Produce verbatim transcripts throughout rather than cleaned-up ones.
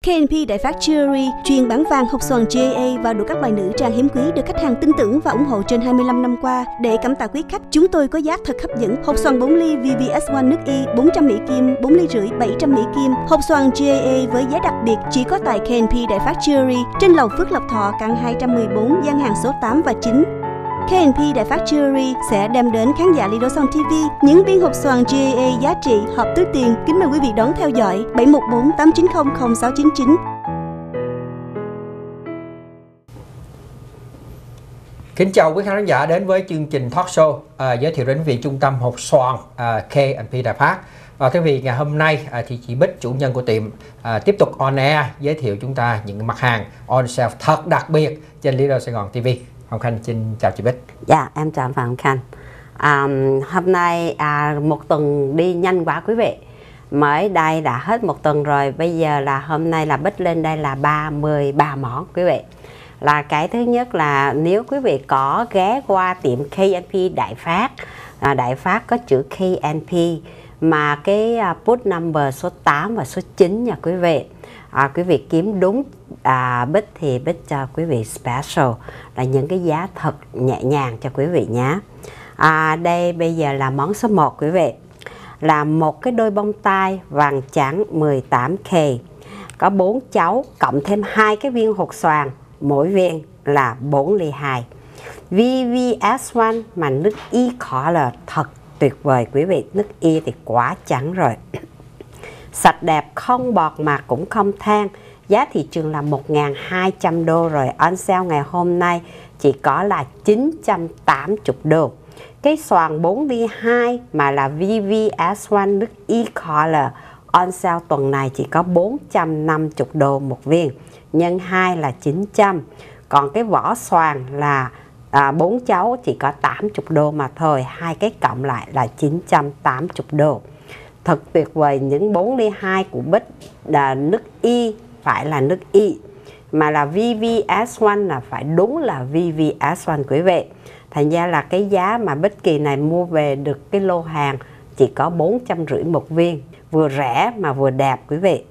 ca en pê Đại Phát Jewelry chuyên bán vàng hộp xoàn J A và đủ các loại nữ trang hiếm quý được khách hàng tin tưởng và ủng hộ trên hai mươi lăm năm qua. Để cảm tạ quý khách, chúng tôi có giá thật hấp dẫn. Hộp xoàn bốn ly V V S một nước Y bốn trăm Mỹ Kim, bốn ly rưỡi bảy trăm Mỹ Kim. Hộp xoàn J A với giá đặc biệt chỉ có tại ca en pê Đại Phát Jewelry trên lầu Phước Lộc Thọ, căn hai trăm mười bốn, gian hàng số tám và chín. ca en pê Đại Phát Jewelry sẽ đem đến khán giả Lido Song ti vi những viên hộp xoàn J A giá trị hợp túi tiền. Kính mời quý vị đón theo dõi bảy một bốn tám chín không không sáu chín chín. Kính chào quý khán giả đến với chương trình talk show à, giới thiệu đến quý vị trung tâm hộp xoàn à, ca en pê Đại Phát. Và thưa quý vị, ngày hôm nay à, thì chị Bích, chủ nhân của tiệm, à, tiếp tục on air giới thiệu chúng ta những mặt hàng on sale thật đặc biệt trên Lido Sài Gòn ti vi. Hồng Khanh xin chào chị Bích. Dạ, em chào Phạm Khanh. À, hôm nay à, một tuần đi nhanh quá quý vị. Mới đây đã hết một tuần rồi. Bây giờ là hôm nay là Bích lên đây là ba mươi ba món quý vị. Là cái thứ nhất là nếu quý vị có ghé qua tiệm ca en pê Đại Phát, à, Đại Phát có chữ ca en pê mà cái uh, put number số tám và số chín nha quý vị. À, quý vị kiếm đúng à, Bích thì Bích cho quý vị special là những cái giá thật nhẹ nhàng cho quý vị nhé. À, đây bây giờ là món số một quý vị, là một cái đôi bông tai vàng trắng mười tám K, có bốn cháu cộng thêm hai cái viên hột xoàn, mỗi viên là bốn ly hai. V V S một mà nước Y color thật tuyệt vời quý vị, nước Y thì quá trắng rồi. Sạch đẹp, không bọt mà cũng không than. Giá thị trường là một nghìn hai trăm đô rồi. On sale ngày hôm nay chỉ có là chín trăm tám mươi đô. Cái xoàn bốn ly hai mà là V V S một nước Y color on sale tuần này chỉ có bốn trăm năm mươi đô một viên. Nhân hai là chín trăm. Còn cái vỏ xoàn là à, bốn cháu chỉ có tám mươi đô mà thôi. Hai cái cộng lại là chín trăm tám mươi đô. Thật tuyệt vời. Những bốn ly hai của Bích là nước Y, phải là nước Y, mà là V V S một là phải đúng là V V S một quý vị. Thành ra là cái giá mà Bích kỳ này mua về được cái lô hàng chỉ có bốn trăm rưỡi một viên. Vừa rẻ mà vừa đẹp quý vị.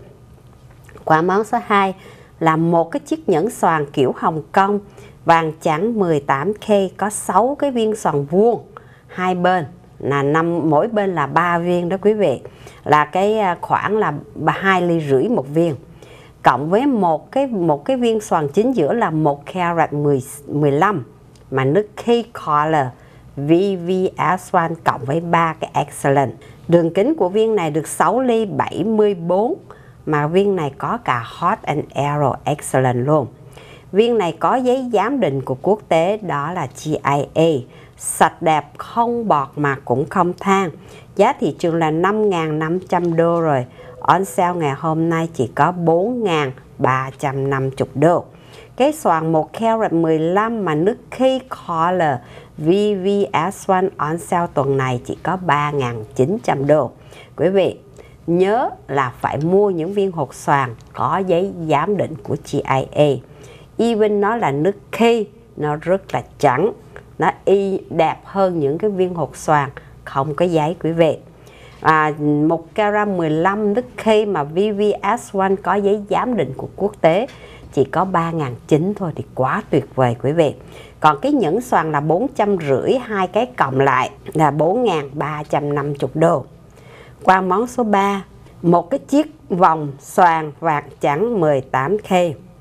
Qua món số hai là một cái chiếc nhẫn xoàn kiểu Hồng Kông vàng trắng mười tám K, có sáu cái viên xoàn vuông hai bên là năm, mỗi bên là ba viên đó quý vị, là cái khoảng là hai ly rưỡi một viên, cộng với một cái một cái viên xoàn chính giữa là một carat mười lăm mà nước K color V V S một cộng với ba cái excellent. Đường kính của viên này được sáu ly bảy mươi bốn, mà viên này có cả hot and arrow excellent luôn. Viên này có giấy giám định của quốc tế, đó là G I A. Sạch đẹp, không bọt mà cũng không than. Giá thị trường là năm nghìn năm trăm đô rồi. On sale ngày hôm nay chỉ có bốn nghìn ba trăm năm mươi đô. Cái xoàn một carat mười lăm mà nước K color V V S một on sale tuần này chỉ có ba nghìn chín trăm đô. Quý vị nhớ là phải mua những viên hột xoàn có giấy giám định của G I A. Even nó là nước K, nó rất là trắng, nó y đẹp hơn những cái viên hột xoàn không có giấy quý vị. À, một carat mười lăm nước K mà V V S một có giấy giám định của quốc tế chỉ có ba nghìn chín trăm thôi thì quá tuyệt vời quý vị. Còn cái nhẫn xoàn là bốn trăm rưỡi, hai cái cộng lại là bốn nghìn ba trăm năm mươi đô. Qua món số ba, một cái chiếc vòng xoàn vàng trắng mười tám K,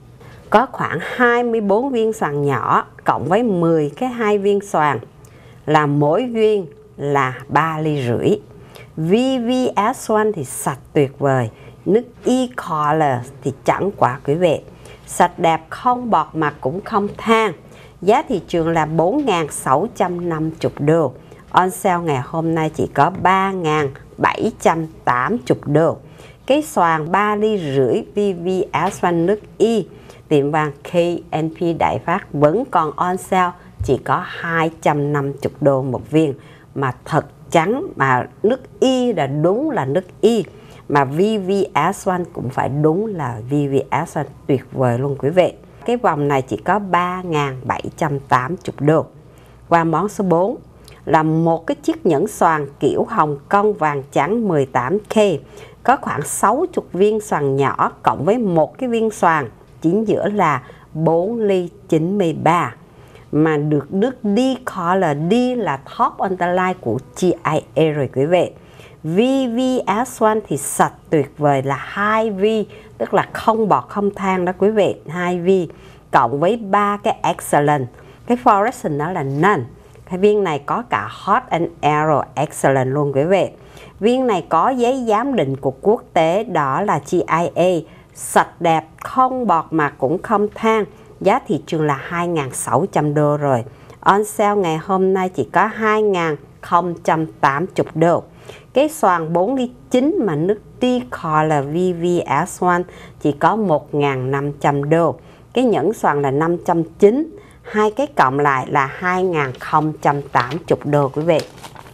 có khoảng hai mươi bốn viên xoàn nhỏ cộng với mười cái hai viên xoàn là mỗi viên là ba ly rưỡi. V V S một thì sạch tuyệt vời, nước Y color thì trắng quá quý vị. Sạch đẹp, không bọt mà cũng không than. Giá thị trường là bốn nghìn sáu trăm năm mươi đô. On sale ngày hôm nay chỉ có ba nghìn bảy trăm tám mươi đô. Cái xoàn ba ly rưỡi V V S một nước Y, tiệm vàng ca en pê Đại Phát vẫn còn on sale chỉ có hai trăm năm mươi đô một viên, mà thật trắng, mà nước Y là đúng là nước Y, mà V V S một cũng phải đúng là V V S một, tuyệt vời luôn quý vị. Cái vòng này chỉ có ba nghìn bảy trăm tám mươi đô. Qua món số bốn là một cái chiếc nhẫn xoàn kiểu Hồng Kông vàng trắng mười tám K, có khoảng sáu mươi viên xoàn nhỏ cộng với một cái viên xoàn chính giữa là bốn ly chín mươi ba, mà được nước D Color, D là top on the line của G I A rồi quý vị. vê vê ét một thì sạch tuyệt vời là hai V, tức là không bọt không than đó quý vị, hai V cộng với ba cái excellent. Cái fluorescent đó là none. Cái viên này có cả hot and aero excellent luôn quý vị. Viên này có giấy giám định của quốc tế đó là G I A, sạch đẹp, không bọt mà cũng không than. Giá thị trường là hai nghìn sáu trăm đô rồi. On sale ngày hôm nay chỉ có hai nghìn không trăm tám mươi đô. Cái xoàn bốn ly chín mà nước D Color vê vê ét một chỉ có một nghìn năm trăm đô. Cái nhẫn xoàn là năm trăm chín mươi, hai cái cộng lại là hai nghìn không trăm tám mươi đô quý vị.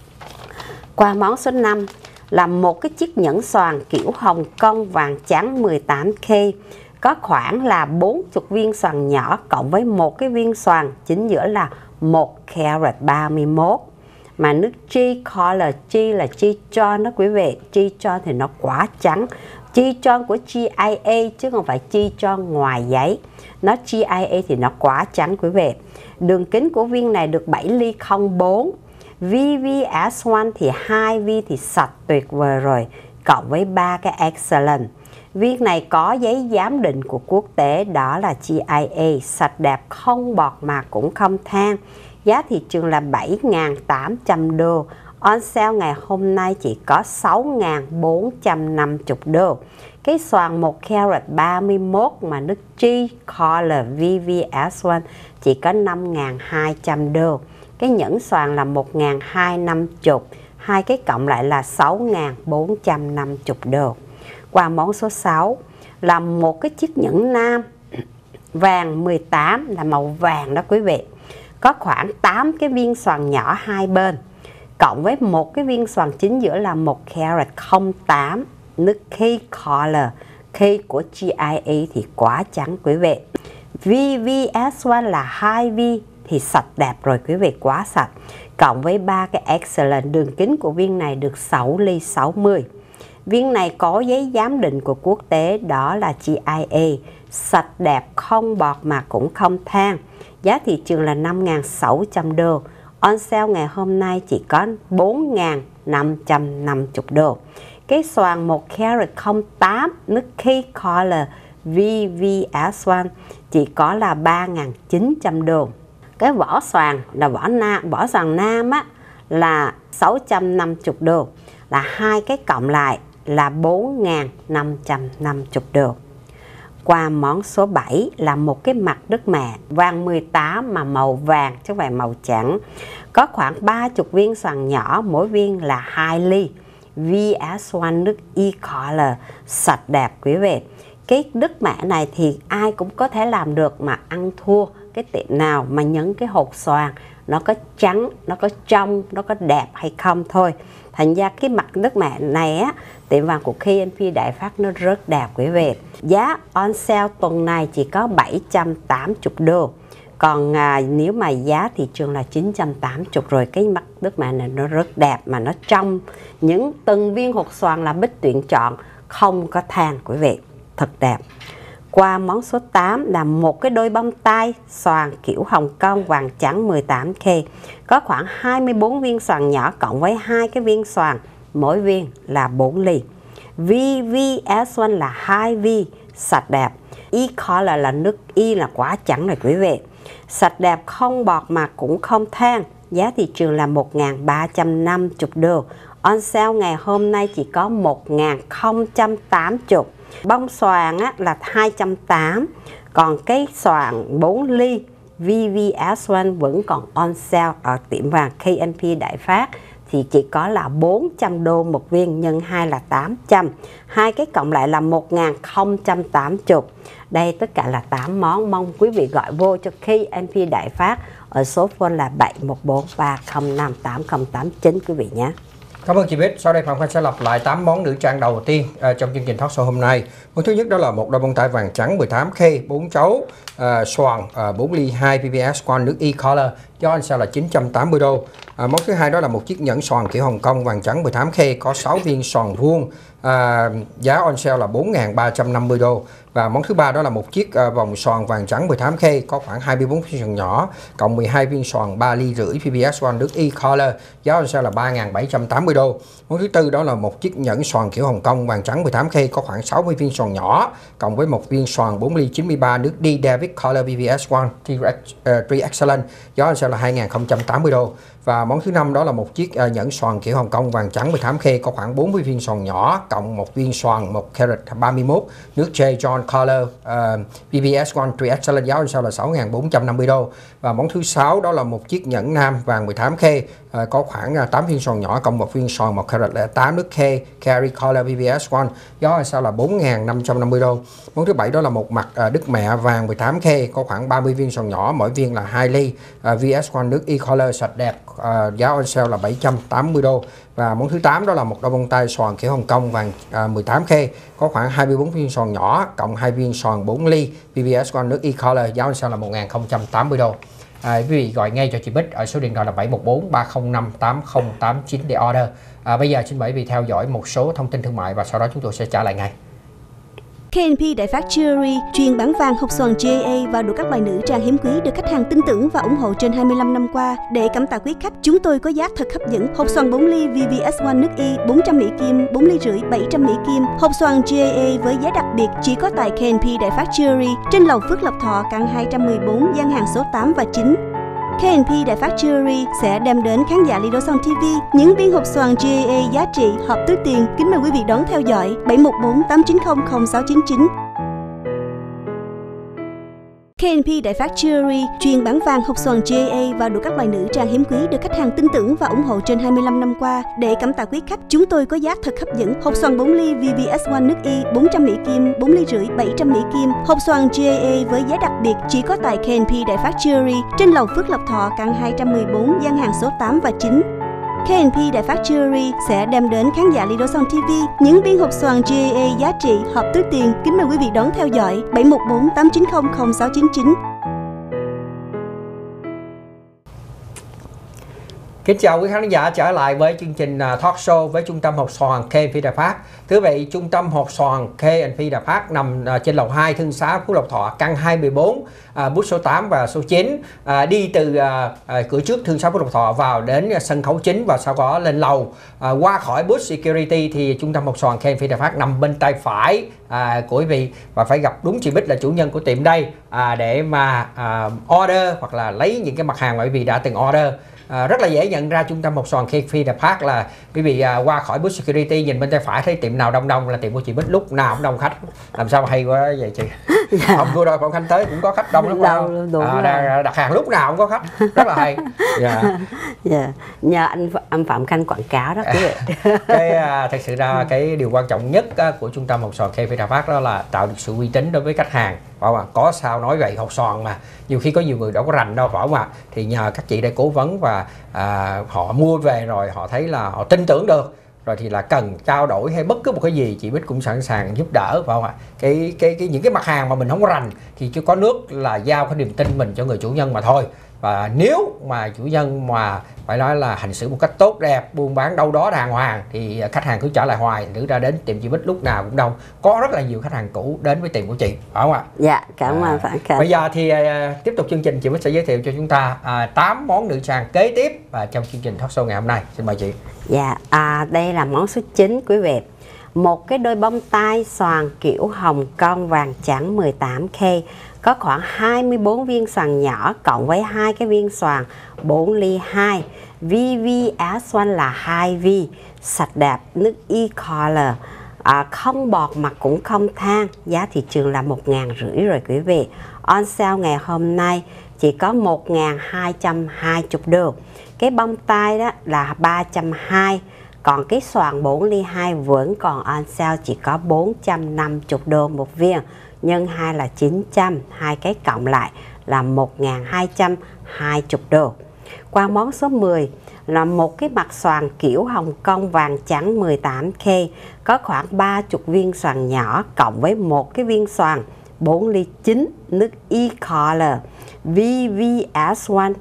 Qua món số năm là một cái chiếc nhẫn xoàn kiểu Hồng Kông vàng trắng mười tám K, có khoảng là bốn mươi viên xoàn nhỏ cộng với một cái viên xoàn chính giữa là một carat ba mươi mốt. Mà nước G Color, G là G-John đó quý vị. G-John thì nó quá trắng. G-John của G I A chứ không phải G-John ngoài giấy. Nó G I A thì nó quá trắng quý vị. Đường kính của viên này được bảy ly không bốn. vê vê ét một thì hai V thì sạch tuyệt vời rồi, cộng với ba cái excellent. Viên này có giấy giám định của quốc tế đó là G I A, sạch đẹp, không bọt mà cũng không than. Giá thị trường là bảy nghìn tám trăm đô. On sale ngày hôm nay chỉ có sáu nghìn bốn trăm năm mươi đô. Cái xoàn một carat ba mươi mốt mà nước G Color vê vê ét một chỉ có năm nghìn hai trăm đô. Cái nhẫn xoàn là một nghìn hai trăm năm mươi, hai cái cộng lại là sáu nghìn bốn trăm năm mươi đô. Qua món số sáu là một cái chiếc nhẫn nam vàng mười tám, là màu vàng đó quý vị. Có khoảng tám cái viên xoàn nhỏ hai bên, cộng với một cái viên xoàn chính giữa là một carat không tám, nước K Color. K của G I A thì quá trắng quý vị. vê vê ét một là hai V thì sạch đẹp rồi quý vị, quá sạch. Cộng với ba cái excellent, đường kính của viên này được sáu ly sáu mươi. Viên này có giấy giám định của quốc tế đó là G I A, sạch đẹp, không bọt mà cũng không than. Giá thị trường là năm nghìn sáu trăm đô. On sale ngày hôm nay chỉ có bốn nghìn năm trăm năm mươi đô. Cái xoàn một carat không tám nước K Color vê vê ét một chỉ có là ba nghìn chín trăm đô. Cái vỏ xoàn là vỏ nam, vỏ xoàn nam á là sáu trăm năm mươi đô, là hai cái cộng lại là bốn nghìn năm trăm năm mươi đô. Qua món số bảy là một cái mặt đất mẹ vàng mười tám mà màu vàng chứ không phải màu trắng. Có khoảng ba mươi viên xoàn nhỏ, mỗi viên là hai ly. vê ét một nước E Color, sạch đẹp quý vị. Cái đất mẹ này thì ai cũng có thể làm được, mà ăn thua cái tiệm nào mà nhấn cái hột xoàn nó có trắng, nó có trong, nó có đẹp hay không thôi. Thành ra cái mặt đất mẹ này á, tiệm vàng của K and P Đại Phát nó rất đẹp quý vị. Giá on sale tuần này chỉ có bảy trăm tám mươi đô. Còn à, nếu mà giá thị trường là chín trăm tám mươi rồi. Cái mặt đất mẹ này nó rất đẹp mà nó trong. Những từng viên hột xoàn là Bích tuyển chọn, không có than quý vị. Thật đẹp. Qua món số tám là một cái đôi bông tai xoàn kiểu Hồng Kông vàng trắng mười tám K. Có khoảng hai mươi bốn viên xoàn nhỏ cộng với hai cái viên xoàn, mỗi viên là bốn ly. vê vê ét một là hai V, sạch đẹp. E Color là nước Y là quá trắng rồi quý vị. Sạch đẹp, không bọt mà cũng không than. Giá thị trường là một nghìn ba trăm năm mươi đô. On sale ngày hôm nay chỉ có một nghìn không trăm tám mươi. Bông xoàn á, là hai trăm tám mươi. Còn cái xoàn bốn ly vê vê ét một vẫn còn on sale ở tiệm vàng K and P Đại Phát thì chỉ có là bốn trăm đô một viên, nhân hai là tám trăm. Hai cái cộng lại là một nghìn không trăm tám mươi. Đây tất cả là tám món. Mong quý vị gọi vô cho K and P Đại Phát ở số phone là bảy một bốn ba không năm tám không tám chín quý vị nhé. Cảm ơn chị Bích. Sau đây Phạm Khanh sẽ lặp lại tám món nữ trang đầu tiên uh, trong chương trình talk show hôm nay. Món thứ nhất đó là một đôi bông tai vàng trắng mười tám K, bốn chấu, uh, xoàn uh, bốn ly hai vê vê ét một nước E Color. giá on sale là chín trăm tám mươi đô. À, món thứ hai đó là một chiếc nhẫn xoàn kiểu Hồng Kông vàng trắng mười tám K có sáu viên xoàn vuông, à, giá on sale là bốn nghìn ba trăm năm mươi đô. Và món thứ ba đó là một chiếc à, vòng xoàn vàng trắng mười tám K có khoảng hai mươi bốn viên xoàn nhỏ cộng mười hai viên xoàn ba ly rưỡi pê bê ét một nước e-color, giá on sale là ba nghìn bảy trăm tám mươi đô. Món thứ tư đó là một chiếc nhẫn xoàn kiểu Hồng Kông vàng trắng mười tám K có khoảng sáu mươi viên xoàn nhỏ cộng với một viên xoàn bốn ly chín mươi ba nước D David Color pê bê ét một ba Excellent, giá on sale là hai nghìn không trăm tám mươi đô. Và món thứ năm đó là một chiếc uh, nhẫn xoàn kiểu Hồng Kông vàng trắng mười tám K có khoảng bốn mươi viên xoàn nhỏ cộng một viên xoàn một carat ba mươi mốt nước J John Color uh, pê bê ét một ba Excellent, giá on sale là sáu nghìn bốn trăm năm mươi đô. Và món thứ sáu đó là một chiếc nhẫn nam vàng mười tám K uh, có khoảng uh, tám viên xoàn nhỏ cộng một viên xoàn một carat tám nước K Carry Color pê bê ét một, giá on sale là bốn nghìn năm trăm năm mươi đô. Món thứ bảy đó là một mặt uh, Đức Mẹ vàng mười tám K có khoảng ba mươi viên xoàn nhỏ, mỗi viên là hai ly, uh, vê ét một nước e-color sạch đẹp, uh, giá on sale là bảy trăm tám mươi đô. Và món thứ tám đó là một đôi bông tai xoàn kiểu Hồng Kông vàng uh, mười tám K có khoảng hai mươi bốn viên xoàn nhỏ cộng hai viên xoàn bốn ly, pê bê ét một nước e-color, giá on sale là một nghìn không trăm tám mươi đô. À, quý vị gọi ngay cho chị Bích ở số điện thoại là bảy một bốn ba không năm tám không tám chín để order. À, bây giờ xin mời quý vị theo dõi một số thông tin thương mại và sau đó chúng tôi sẽ trả lại ngay. ca en pê Đại Phát Jewelry chuyên bán vàng hộp xoàn J A và đủ các loại nữ trang hiếm quý được khách hàng tin tưởng và ủng hộ trên hai mươi lăm năm qua. Để cảm tạ quý khách, chúng tôi có giá thật hấp dẫn. Hộp xoàn bốn ly vê vê ét một nước Y bốn trăm Mỹ Kim, bốn ly rưỡi bảy trăm Mỹ Kim. Hộp xoàn J A với giá đặc biệt chỉ có tại ca en pê Đại Phát Jewelry trên lầu Phước Lộc Thọ, căn hai trăm mười bốn, gian hàng số tám và chín. ca en pê Đại Phát Jewelry sẽ đem đến khán giả Lido Son ti vi những viên hộp xoàn J A giá trị hợp túi tiền. Kính mời quý vị đón theo dõi bảy một bốn tám chín không không sáu chín chín. ca en pê Đại Phát Jewelry chuyên bán vàng hộp xoàn J A và đủ các loại nữ trang hiếm quý được khách hàng tin tưởng và ủng hộ trên hai mươi lăm năm qua. Để cảm tạ quý khách, chúng tôi có giá thật hấp dẫn. Hộp xoàn bốn ly vê vê ét một nước Y bốn trăm Mỹ Kim, bốn ly rưỡi bảy trăm Mỹ Kim. Hộp xoàn J A với giá đặc biệt chỉ có tại ca en pê Đại Phát Jewelry trên lầu Phước Lộc Thọ, căn hai trăm mười bốn, gian hàng số tám và chín. ca en pê Đại Phát Jewelry sẽ đem đến khán giả Lido Son ti vi những viên hộp xoàn J A giá trị hợp túi tiền. Kính mời quý vị đón theo dõi bảy một bốn tám chín không không sáu chín chín. Kính chào quý khán giả trở lại với chương trình Talk Show với trung tâm hộp xoàn ca en pê Đại Phát. Thưa quý vị, trung tâm hộp xoàn ca en pê Đại Phát nằm trên lầu hai Thương Xá Phú Lộc Thọ, căn hai mươi bốn, bút số tám và số chín. À, đi từ à, cửa trước Thương Xá Phú Lộc Thọ vào đến sân khấu chính và sau đó lên lầu. À, qua khỏi booth security thì trung tâm hộp xoàn ca en pê Đại Phát nằm bên tay phải à, của quý vị, và phải gặp đúng chị Bích là chủ nhân của tiệm đây à, để mà à, order hoặc là lấy những cái mặt hàng mà quý vị đã từng order. À, rất là dễ nhận ra trung tâm hộp xoàn ca en pê Đại Phát là quý vị à, qua khỏi booth security nhìn bên tay phải thấy tiệm nào đông đông là tiệm của chị Bích, lúc nào cũng đông khách. Làm sao mà hay quá vậy chị? Dạ. Hôm vừa rồi Phạm Khanh tới cũng có khách đông lắm không? À, đặt, đặt hàng lúc nào cũng có khách, rất là hay. Dạ. Dạ. Nhờ anh anh Phạm Khanh quảng cáo đó quý vị. Cái à, thật sự ra cái điều quan trọng nhất á, của trung tâm hộp xoàn ca en pê Đại Phát đó là tạo được sự uy tín đối với khách hàng. Phải không ạ? Có sao nói vậy, hộp xoàn mà nhiều khi có nhiều người đâu có rành đâu, phải không ạ? Thì nhờ các chị đây cố vấn và à, họ mua về rồi họ thấy là họ tin tưởng được, rồi thì là cần trao đổi hay bất cứ một cái gì chị Bích cũng sẵn sàng giúp đỡ, phải không ạ? Cái cái cái những cái mặt hàng mà mình không có rành thì chưa có nước là giao cái niềm tin mình cho người chủ nhân mà thôi. Và nếu mà chủ nhân mà phải nói là hành xử một cách tốt đẹp, buôn bán đâu đó đàng hoàng thì khách hàng cứ trở lại hoài, nữ ra đến tiệm chị Bích lúc nào cũng đông. Có rất là nhiều khách hàng cũ đến với tiệm của chị, phải không ạ? Dạ, cảm ơn Phạm Khanh. Bây giờ thì uh, tiếp tục chương trình, chị Bích sẽ giới thiệu cho chúng ta uh, tám món nữ trang kế tiếp uh, trong chương trình Talk Show ngày hôm nay. Xin mời chị. Dạ, à, đây là món số chín quý vị. Một cái đôi bông tai xoàn kiểu Hồng Kông vàng trắng mười tám K có khoảng hai mươi bốn viên xoàn nhỏ cộng với hai cái viên xoàn bốn ly hai, vê vê ét một là hai V, sạch đẹp, nước e-color, à, không bọt mà cũng không than, giá thị trường là một nghìn rưỡi rồi quý vị. On sale ngày hôm nay chỉ có một nghìn hai trăm hai mươi đô. Cái bông tai đó là ba trăm hai mươi, còn cái xoàn bốn ly hai vẫn còn on sale chỉ có bốn trăm năm mươi đô một viên, nhân hai là chín trăm, hai cái cộng lại là một nghìn hai trăm hai mươi đô. Qua món số mười là một cái mặt xoàn kiểu Hồng Kông vàng trắng mười tám K có khoảng ba mươi viên xoàn nhỏ cộng với một cái viên xoàn bốn ly chín nước e-color vê vê ét một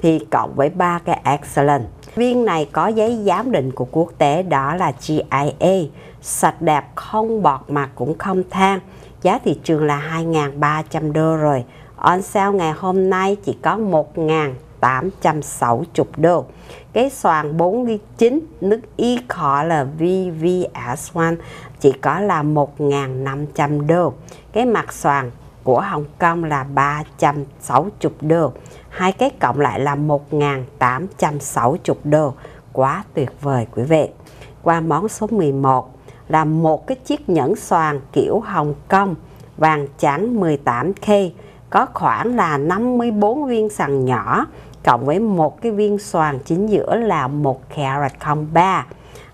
thì cộng với ba cái Excellent. Viên này có giấy giám định của quốc tế đó là G I A, sạch đẹp không bọt mà cũng không than. Giá thị trường là hai nghìn ba trăm đô rồi. On sale ngày hôm nay chỉ có một nghìn tám trăm sáu mươi đô. Cái xoàn bốn ly chín nước e-color V V S một chỉ có là một nghìn năm trăm đô. Cái mặt xoàn của Hồng Kông là ba trăm sáu mươi đô. Hai cái cộng lại là một nghìn tám trăm sáu mươi đô. Quá tuyệt vời quý vị. Qua món số mười một là một cái chiếc nhẫn xoàn kiểu Hồng Kông vàng trắng mười tám K, có khoảng là năm mươi bốn viên xoàn nhỏ cộng với một cái viên xoàn chính giữa là một carat không ba.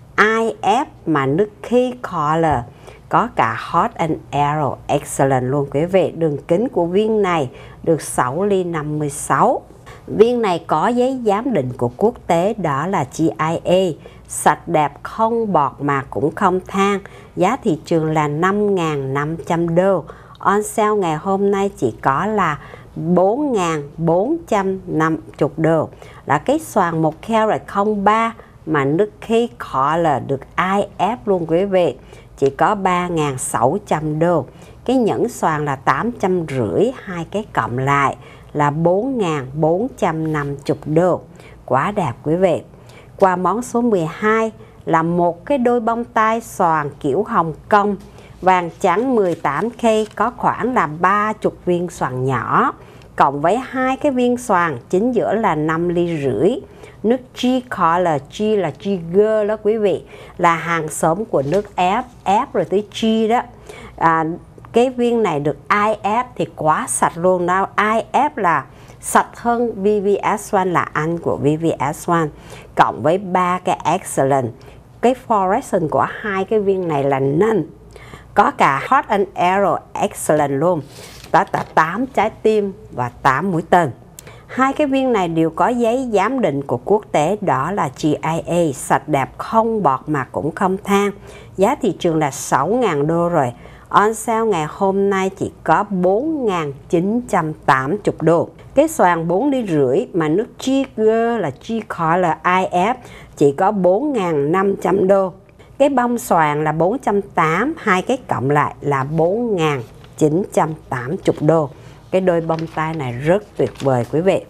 I F mà nước key color, có cả hot and arrow excellent luôn quý vị. Đường kính của viên này được sáu ly năm mươi sáu. Viên này có giấy giám định của quốc tế đó là G I A, sạch đẹp không bọt mà cũng không than. Giá thị trường là năm nghìn năm trăm đô. On sale ngày hôm nay chỉ có là bốn nghìn bốn trăm năm mươi đô. Là cái xoàn một carat không ba mà nước key color được I F luôn quý vị, chỉ có ba nghìn sáu trăm đô. Cái nhẫn xoàn là tám trăm rưỡi, hai cái cộng lại là bốn nghìn bốn trăm năm mươi đô. Quá đẹp quý vị. Qua món số mười hai là một cái đôi bông tai xoàn kiểu Hồng Kông vàng trắng mười tám K, có khoảng là ba mươi viên xoàn nhỏ cộng với hai cái viên xoàn chính giữa là năm ly rưỡi. Nước G color, G là Jigger đó quý vị, là hàng xóm của nước F, F rồi tới G đó. À, cái viên này được I F thì quá sạch luôn đó. I F là sạch hơn V V S một, là anh của V V S một, cộng với ba cái Excellent. Cái fluorescent của hai cái viên này là none. Có cả hot and arrow excellent luôn. Đó là tám trái tim và tám mũi tên. Hai cái viên này đều có giấy giám định của quốc tế đó là G I A, sạch đẹp không bọt mà cũng không than. Giá thị trường là sáu nghìn đô rồi. On sale ngày hôm nay chỉ có bốn nghìn chín trăm tám mươi đô. Cái xoàn bốn ly rưỡi mà nước Jigger là G color I F chỉ có bốn nghìn năm trăm đô. Cái bông xoàn là bốn trăm tám mươi, hai cái cộng lại là bốn nghìn chín trăm tám mươi đô. Cái đôi bông tai này rất tuyệt vời quý vị.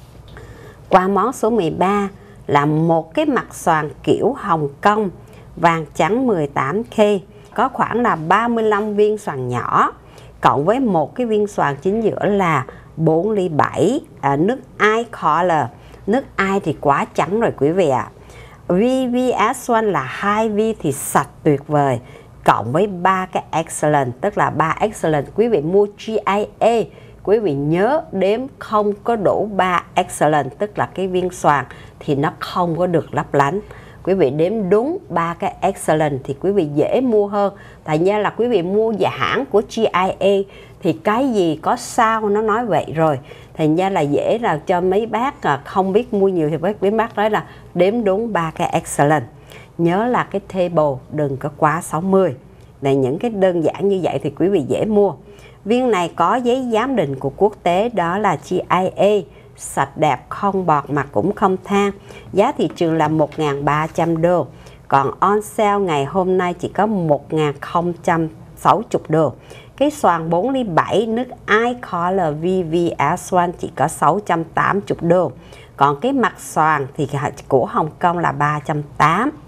Qua món số mười ba là một cái mặt xoàn kiểu Hồng Kông vàng trắng mười tám K, có khoảng là ba mươi lăm viên xoàn nhỏ cộng với một cái viên xoàn chính giữa là bốn ly bảy. À, nước I color, nước I thì quá trắng rồi quý vị ạ. À. V V S một là hai vi thì sạch tuyệt vời, cộng với ba cái Excellent, tức là ba Excellent. Quý vị mua G I A, quý vị nhớ đếm không có đủ ba Excellent, tức là cái viên xoàn thì nó không có được lấp lánh. Quý vị đếm đúng ba cái Excellent thì quý vị dễ mua hơn. Tại nha là quý vị mua giả hãng của G I A thì cái gì có sao nó nói vậy rồi. Thì nha là dễ là cho mấy bác không biết mua nhiều thì mấy bác nói là đếm đúng ba cái Excellent. Nhớ là cái table đừng có quá sáu mươi. Để những cái đơn giản như vậy thì quý vị dễ mua. Viên này có giấy giám định của quốc tế đó là G I A, sạch đẹp không bọt mà cũng không than. Giá thị trường là một nghìn ba trăm đô. Còn on sale ngày hôm nay chỉ có một nghìn không trăm sáu mươi đô. Cái xoàn bốn ly bảy nước I color V V S một chỉ có sáu trăm tám mươi đô. Còn cái mặt xoàn thì của Hồng Kông là ba trăm tám mươi.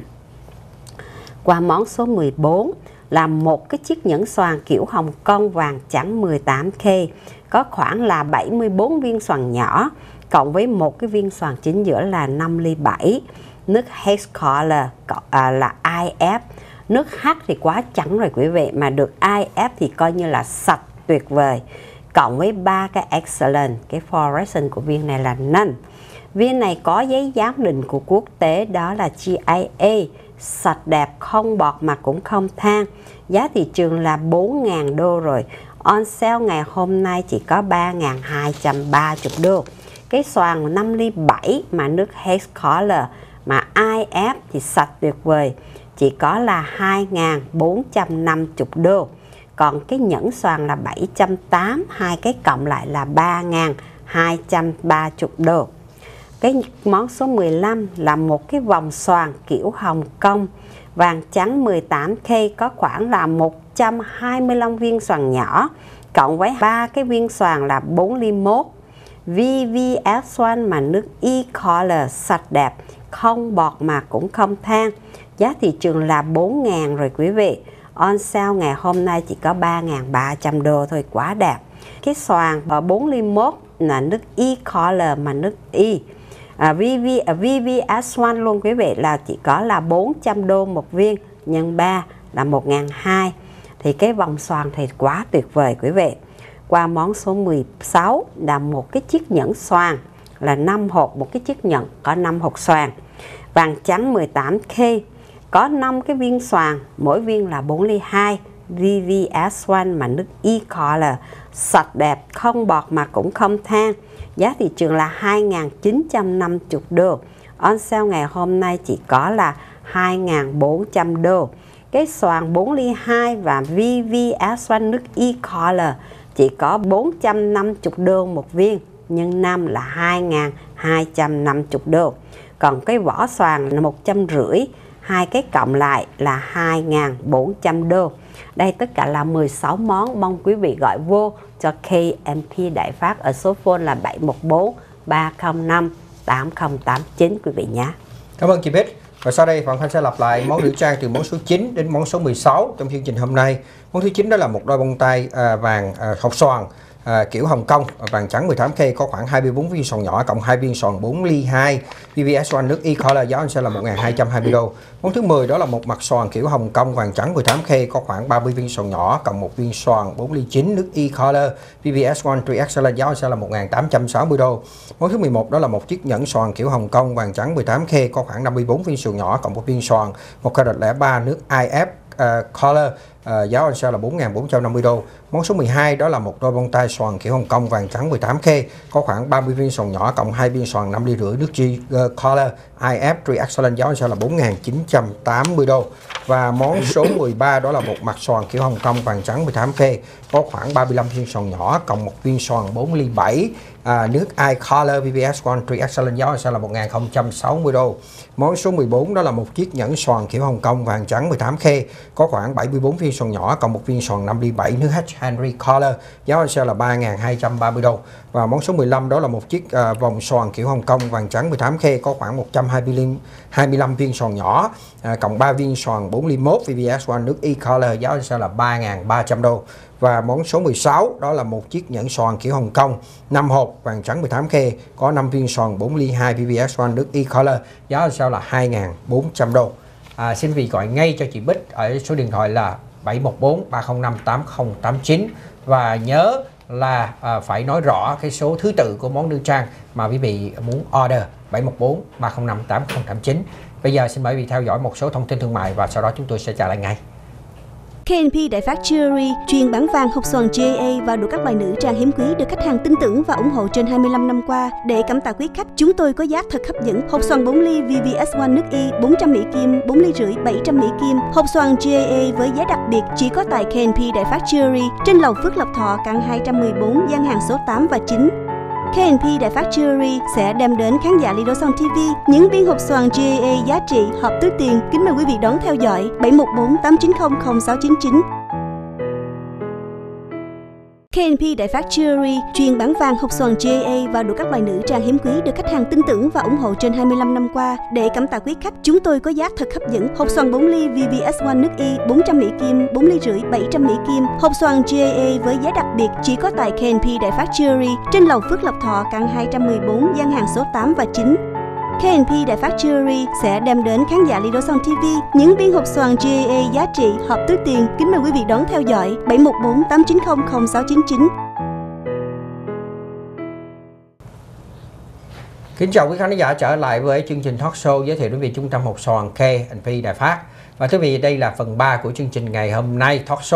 Qua món số mười bốn là một cái chiếc nhẫn xoàn kiểu Hồng Kông vàng trắng mười tám K, có khoảng là bảy mươi bốn viên xoàn nhỏ cộng với một cái viên xoàn chính giữa là năm ly bảy. Nước Hex color à, là I F. Nước H thì quá trắng rồi quý vị, mà được I F thì coi như là sạch tuyệt vời, cộng với ba cái Excellent. Cái fluorescent của viên này là none. Viên này có giấy giám định của quốc tế đó là G I A, sạch đẹp không bọt mà cũng không than. Giá thị trường là bốn nghìn đô rồi. On sale ngày hôm nay chỉ có ba nghìn hai trăm ba mươi đô. Cái xoàn năm ly bảy mà nước Hex color mà I F thì sạch tuyệt vời, chỉ có là hai nghìn bốn trăm năm mươi đô. Còn cái nhẫn xoàn là bảy trăm tám mươi, hai cái cộng lại là ba nghìn hai trăm ba mươi đô. Cái món số mười lăm là một cái vòng xoàn kiểu Hồng Kông vàng trắng mười tám K, có khoảng là một trăm hai mươi lăm viên xoàn nhỏ, cộng với ba cái viên xoàn là bốn ly mốt. vê vê ét một mà nước e-color sạch đẹp, không bọt mà cũng không than. Giá thị trường là bốn ngàn rồi quý vị. On sale ngày hôm nay chỉ có ba nghìn ba trăm đô thôi, quá đẹp. Cái xoàn ở bốn ly mốt là nước e-color mà nước y. À, vê vê, à, vê vê ét một luôn quý vị là chỉ có là bốn trăm đô một viên, nhân ba là một nghìn hai trăm. Thì cái vòng xoàn thì quá tuyệt vời quý vị. Qua món số mười sáu là một cái chiếc nhẫn xoàn là năm hộp, một cái chiếc nhẫn có năm hộp xoàn vàng trắng mười tám K, có năm cái viên xoàn, mỗi viên là bốn ly hai. vê vê ét một mà nước e-color sạch đẹp, không bọt mà cũng không than. Giá thị trường là hai nghìn chín trăm năm mươi đô. On sale ngày hôm nay chỉ có là hai nghìn bốn trăm đô. Cái xoàn bốn ly hai và vê vê ét một nước e-color chỉ có bốn trăm năm mươi đô một viên, nhân năm là hai nghìn hai trăm năm mươi đô. Còn cái vỏ xoàn là một trăm rưỡi, hai cái cộng lại là hai nghìn bốn trăm đô. Đây tất cả là mười sáu món, mong quý vị gọi vô cho K and P Đại Phát ở số phone là bảy một bốn ba không năm tám không tám chín quý vị nhé. Cảm ơn chị Bích. Và sau đây Phạm Khanh sẽ lặp lại món nữ trang từ món số chín đến món số mười sáu trong chương trình hôm nay. Món thứ chín đó là một đôi bông tai à, vàng à, hộp xoàn à, kiểu Hồng Kông vàng trắng mười tám K, có khoảng hai mươi bốn viên xoàn nhỏ cộng hai viên xoàn bốn ly hai. vê vê ét một nước e-color giá sẽ là một nghìn hai trăm hai mươi đô. Món thứ mười đó là một mặt xoàn kiểu Hồng Kông vàng trắng mười tám K, có khoảng ba mươi viên xoàn nhỏ cộng một viên xoàn bốn ly chín nước e-color vê vê ét một ba ích эл giá sẽ là một nghìn tám trăm sáu mươi đô. Món thứ mười một đó là một chiếc nhẫn xoàn kiểu Hồng Kông vàng trắng mười tám K, có khoảng năm mươi bốn viên xoàn nhỏ cộng một viên xoàn một carat lẻ ba nước i ép uh, color. Uh, giá on sale là bốn nghìn bốn trăm năm mươi đô. Món số mười hai đó là một đôi bông tai xoàn kiểu Hồng Kông vàng trắng mười tám K, có khoảng ba mươi viên xoàn nhỏ cộng hai viên xoàn năm ly rưỡi nước G uh, Color i ép ba ích эл giá on sale là bốn nghìn chín trăm tám mươi đô. Và món số mười ba đó là một mặt xoàn kiểu Hồng Kông vàng trắng mười tám K, có khoảng ba mươi lăm viên xoàn nhỏ cộng một viên xoàn bốn ly bảy à, nước i Color vê vê ét một ba ích эл giá on sale là một nghìn không trăm sáu mươi đô. Món số mười bốn đó là một chiếc nhẫn xoàn kiểu Hồng Kông vàng trắng mười tám K, có khoảng bảy mươi bốn viên xoàn nhỏ cộng một viên xoàn năm ly bảy nước H Henry Color, giá on sale là ba nghìn hai trăm ba mươi đô. Và món số mười lăm đó là một chiếc uh, vòng xoàn kiểu Hồng Kông vàng trắng mười tám K, có khoảng một trăm hai mươi lăm viên xoàn nhỏ uh, cộng ba viên xoàn bốn ly mốt vê vê ét một nước e-color, giá on sale là ba nghìn ba trăm đô. Và món số mười sáu đó là một chiếc nhẫn xoàn kiểu Hồng Kông năm hộp vàng trắng mười tám K, có năm viên xoàn bốn ly hai vê vê ét một nước e-color, giá on sale là hai nghìn bốn trăm đô. À, xin vị gọi ngay cho chị Bích ở số điện thoại là bảy một bốn ba không năm tám không tám chín, và nhớ là à, phải nói rõ cái số thứ tự của món nữ trang mà quý vị muốn order, bảy một bốn ba không năm tám không tám chín. Bây giờ xin mời quý vị theo dõi một số thông tin thương mại và sau đó chúng tôi sẽ trả lại ngay. K and P Đại Phát Jewelry chuyên bán vàng hộp xoàn J A và đủ các loại nữ trang hiếm quý được khách hàng tin tưởng và ủng hộ trên hai mươi lăm năm qua. Để cảm tạ quý khách, chúng tôi có giá thật hấp dẫn. Hộp xoàn bốn ly vê vê ét một nước Y bốn trăm Mỹ Kim, bốn ly rưỡi bảy trăm Mỹ Kim. Hộp xoàn J A với giá đặc biệt chỉ có tại K and P Đại Phát Jewelry trên lầu Phước Lộc Thọ, căn hai trăm mười bốn, gian hàng số tám và chín. K and P Đại Phát Jewelry sẽ đem đến khán giả Lido Son ti vi những viên hộp xoàn J A giá trị hợp túi tiền. Kính mời quý vị đón theo dõi bảy một bốn tám chín không không sáu chín chín. K and P Đại Phát Jewelry chuyên bán vàng hộp xoàn J A và đủ các loại nữ trang hiếm quý được khách hàng tin tưởng và ủng hộ trên hai mươi lăm năm qua. Để cảm tạ quý khách, chúng tôi có giá thật hấp dẫn. Hộp xoàn bốn ly vê vê ét một nước Y bốn trăm Mỹ Kim, bốn ly rưỡi bảy trăm Mỹ Kim. Hộp xoàn J A với giá đặc biệt chỉ có tại K and P Đại Phát Jewelry trên lầu Phước Lộc Thọ, căn hai trăm mười bốn, gian hàng số tám và chín. K and P Đại Phát Jewelry sẽ đem đến khán giả Lido Son ti vi những viên hộp xoàn J A giá trị hợp túi tiền. Kính mời quý vị đón theo dõi bảy một bốn tám chín không không sáu chín chín. Kính chào quý khán giả trở lại với chương trình talk show giới thiệu đến vị trung tâm hộp xoàn K and P Đại Phát. Và thưa quý vị, đây là phần ba của chương trình ngày hôm nay talk show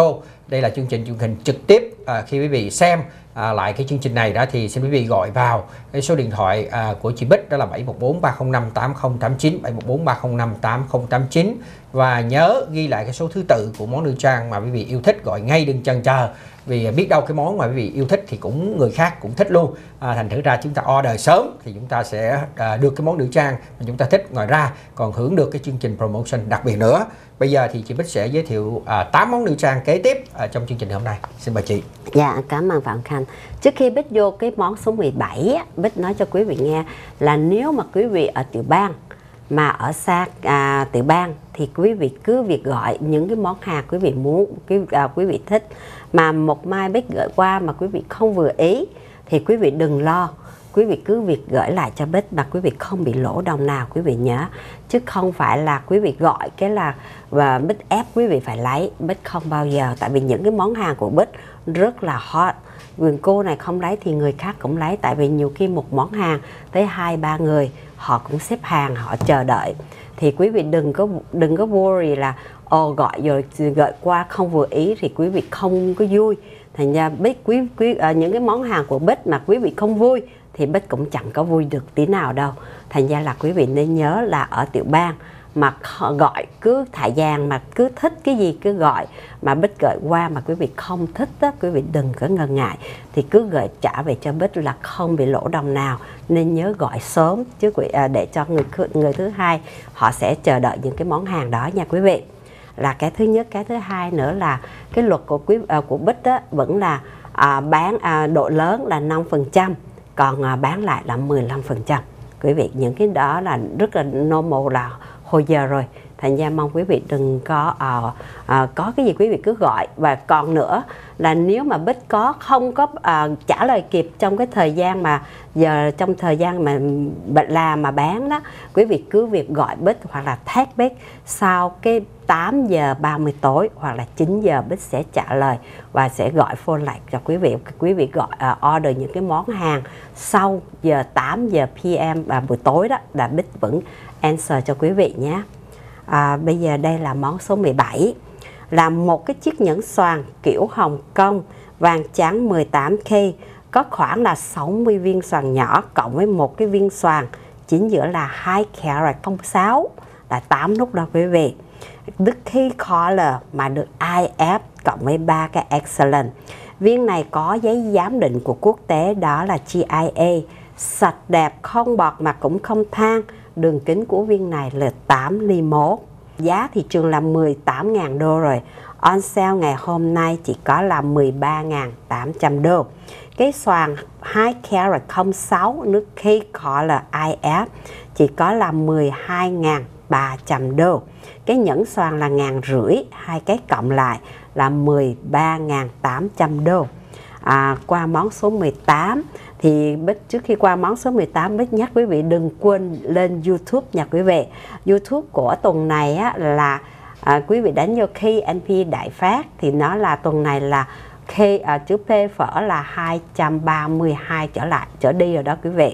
đây là chương trình truyền hình trực tiếp. À, khi quý vị xem à, lại cái chương trình này đó thì xin quý vị gọi vào cái số điện thoại à, của chị Bích, đó là bảy một bốn ba không năm tám không tám chín, bảy một bốn ba không năm tám không tám chín, và nhớ ghi lại cái số thứ tự của món nữ trang mà quý vị yêu thích, gọi ngay, đừng chần chờ, vì biết đâu cái món mà quý vị yêu thích thì cũng người khác cũng thích luôn. À, thành thử ra chúng ta order sớm thì chúng ta sẽ à, được cái món nữ trang mà chúng ta thích, ngoài ra còn hưởng được cái chương trình promotion đặc biệt nữa. Bây giờ thì chị Bích sẽ giới thiệu à, tám món nữ trang kế tiếp à, trong chương trình hôm nay. Xin mời chị. Dạ, cảm ơn Phạm Khanh. Trước khi Bích vô cái món số mười bảy, Bích nói cho quý vị nghe là nếu mà quý vị ở tiểu bang mà ở xa à, tiểu bang thì quý vị cứ việc gọi những cái món hàng quý vị muốn, quý, à, quý vị thích mà một mai Bích gửi qua mà quý vị không vừa ý thì quý vị đừng lo, quý vị cứ việc gửi lại cho Bích mà quý vị không bị lỗ đồng nào, quý vị nhớ, chứ không phải là quý vị gọi cái là và Bích ép quý vị phải lấy. Bích không bao giờ, tại vì những cái món hàng của Bích rất là hot, người cô này không lấy thì người khác cũng lấy, tại vì nhiều khi một món hàng tới hai ba người họ cũng xếp hàng, họ chờ đợi, thì quý vị đừng có đừng có worry là ồ gọi rồi gọi qua không vừa ý thì quý vị không có vui. Thành ra Bích quý quý uh, những cái món hàng của Bích mà quý vị không vui thì Bích cũng chẳng có vui được tí nào đâu. Thành ra là quý vị nên nhớ là ở tiểu bang mà gọi cứ thả vàng, mà cứ thích cái gì cứ gọi, mà Bích gửi qua mà quý vị không thích đó, quý vị đừng có ngần ngại thì cứ gửi trả về cho Bích là không bị lỗ đồng nào. Nên nhớ gọi sớm chứ quý, à, để cho người người thứ hai họ sẽ chờ đợi những cái món hàng đó nha quý vị. Là cái thứ nhất. Cái thứ hai nữa là cái luật của quý à, của Bích đó vẫn là à, bán à, độ lớn là năm phần trăm, còn à, bán lại là mười lăm phần trăm. Quý vị, những cái đó là rất là normal, là hồi giờ rồi. Thành ra mong quý vị đừng có uh, uh, có cái gì quý vị cứ gọi. Và còn nữa là nếu mà Bích có không có uh, trả lời kịp trong cái thời gian mà giờ trong thời gian mà làm mà bán đó, quý vị cứ việc gọi Bích hoặc là tag Bích sau cái tám giờ ba mươi tối hoặc là chín giờ, Bích sẽ trả lời và sẽ gọi phone lại cho quý vị. Quý vị gọi uh, order những cái món hàng sau giờ tám giờ pê em và buổi tối đó là Bích vẫn answer cho quý vị nhé. À, bây giờ đây là món số mười bảy, là một cái chiếc nhẫn xoàn kiểu Hồng Kông vàng trắng mười tám K, có khoảng là sáu mươi viên xoàn nhỏ cộng với một cái viên xoàn chính giữa là hai carat không sáu, là tám nút đó quý vị. Đức khi collar mà được I F cộng với ba cái excellent. Viên này có giấy giám định của quốc tế, đó là G I A, sạch đẹp không bọt mà cũng không than. Đường kính của viên này là tám ly mốt. Giá thị trường là mười tám nghìn đô rồi. On sale ngày hôm nay chỉ có là mười ba nghìn tám trăm đô. Cái xoàn hai carat không sáu nước khi có là I F chỉ có là mười hai nghìn ba trăm đô. Cái nhẫn xoàn là ngàn rưỡi, hai cái cộng lại là mười ba nghìn tám trăm đô. À, qua món số mười tám thì Bích, trước khi qua món số mười tám, Bích nhắc quý vị đừng quên lên YouTube nha quý vị. YouTube của tuần này á, là à, quý vị đánh vô K and P Đại Phát thì nó là tuần này là K à, chữ P phở là hai trăm ba mươi hai trở lại trở đi rồi đó quý vị.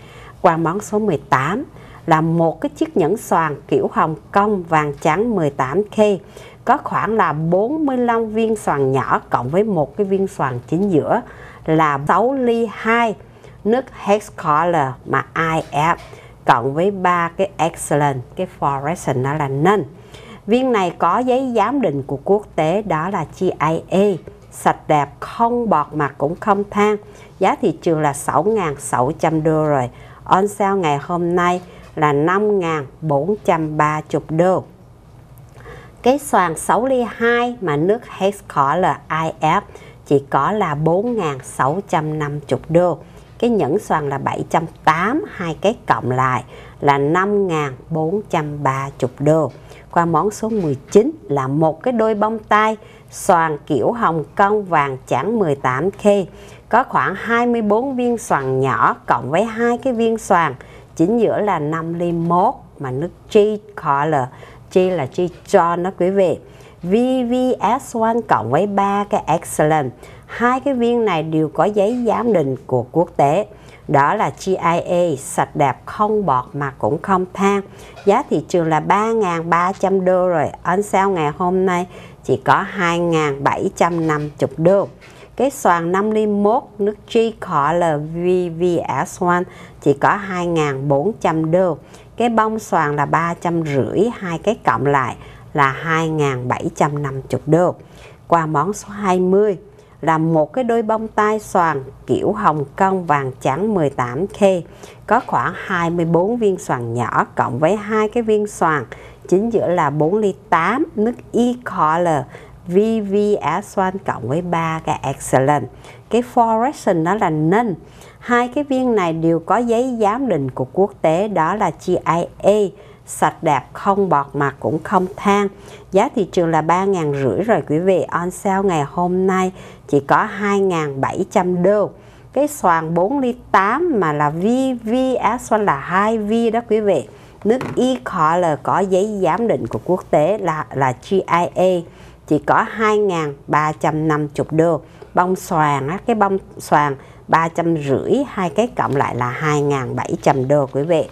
Qua món số mười tám là một cái chiếc nhẫn xoàn kiểu Hồng Kông vàng trắng mười tám K, có khoảng là bốn mươi lăm viên xoàn nhỏ cộng với một cái viên xoàn chính giữa là sáu ly hai nước hex collar mà I F cộng với ba cái excellent, cái fluorescent đó là none. Viên này có giấy giám định của quốc tế, đó là G I A, sạch đẹp không bọt mà cũng không than. Giá thị trường là sáu nghìn sáu trăm đô rồi. On sale ngày hôm nay là năm nghìn bốn trăm ba mươi đô. Cái xoàn sáu ly hai mà nước hex collar I F chỉ có là bốn nghìn sáu trăm năm mươi đô. Cái nhẫn xoàn là bảy trăm tám mươi, hai cái cộng lại là năm nghìn bốn trăm ba mươi đô. Qua món số mười chín là một cái đôi bông tai xoàn kiểu Hồng Kông vàng trắng mười tám K, có khoảng hai mươi tư viên xoàn nhỏ cộng với hai cái viên xoàn chính giữa là năm ly mốt mà nước G collar, G là G John đó quý vị. V V S một cộng với ba cái excellent. Hai cái viên này đều có giấy giám định của quốc tế, đó là G I A, sạch đẹp không bọt mà cũng không than. Giá thị trường là ba nghìn ba trăm đô rồi. On sale ngày hôm nay chỉ có hai nghìn bảy trăm năm mươi đô. Cái xoàn năm ly mốt nước G Color vê vê ét một chỉ có hai nghìn bốn trăm đô. Cái bông xoàn là ba trăm rưỡi, hai cái cộng lại là hai nghìn bảy trăm năm mươi đô. Qua món số hai mươi là một cái đôi bông tai xoàn kiểu Hồng Kông vàng trắng mười tám K, có khoảng hai mươi bốn viên xoàn nhỏ cộng với hai cái viên xoàn chính giữa là bốn ly tám nước E Color vê vê ét một cộng với ba cái Excellent. Cái Foundation nó là nâng. Hai cái viên này đều có giấy giám định của quốc tế, đó là G I A, sạch đẹp, không bọt mặt cũng không than. Giá thị trường là ba nghìn rưỡi rồi quý vị. On sale ngày hôm nay chỉ có hai nghìn bảy trăm đô. Cái xoàn bốn ly tám mà là vê vê ét một là hai V đó quý vị. Nước E Color có giấy giám định của quốc tế là là G I A, chỉ có hai nghìn ba trăm năm mươi đô. Bông xoàn á, cái bông xoàn ba trăm rưỡi, hai cái cộng lại là hai nghìn bảy trăm đô quý vị.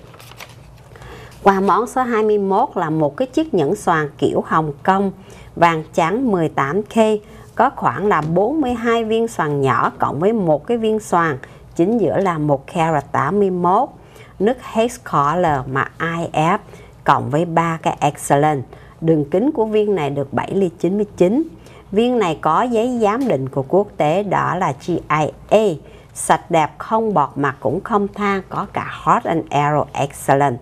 Qua món số hai mươi mốt là một cái chiếc nhẫn xoàn kiểu Hồng Kông vàng trắng mười tám K, có khoảng là bốn mươi hai viên xoàn nhỏ cộng với một cái viên xoàn chính giữa là một carat tám mươi mốt, nước Haze Color mà I F cộng với ba cái Excellent. Đường kính của viên này được bảy ly chín mươi chín. Viên này có giấy giám định của quốc tế, đó là G I A, sạch đẹp, không bọt mặt cũng không than, có cả Hot and Aero Excellent.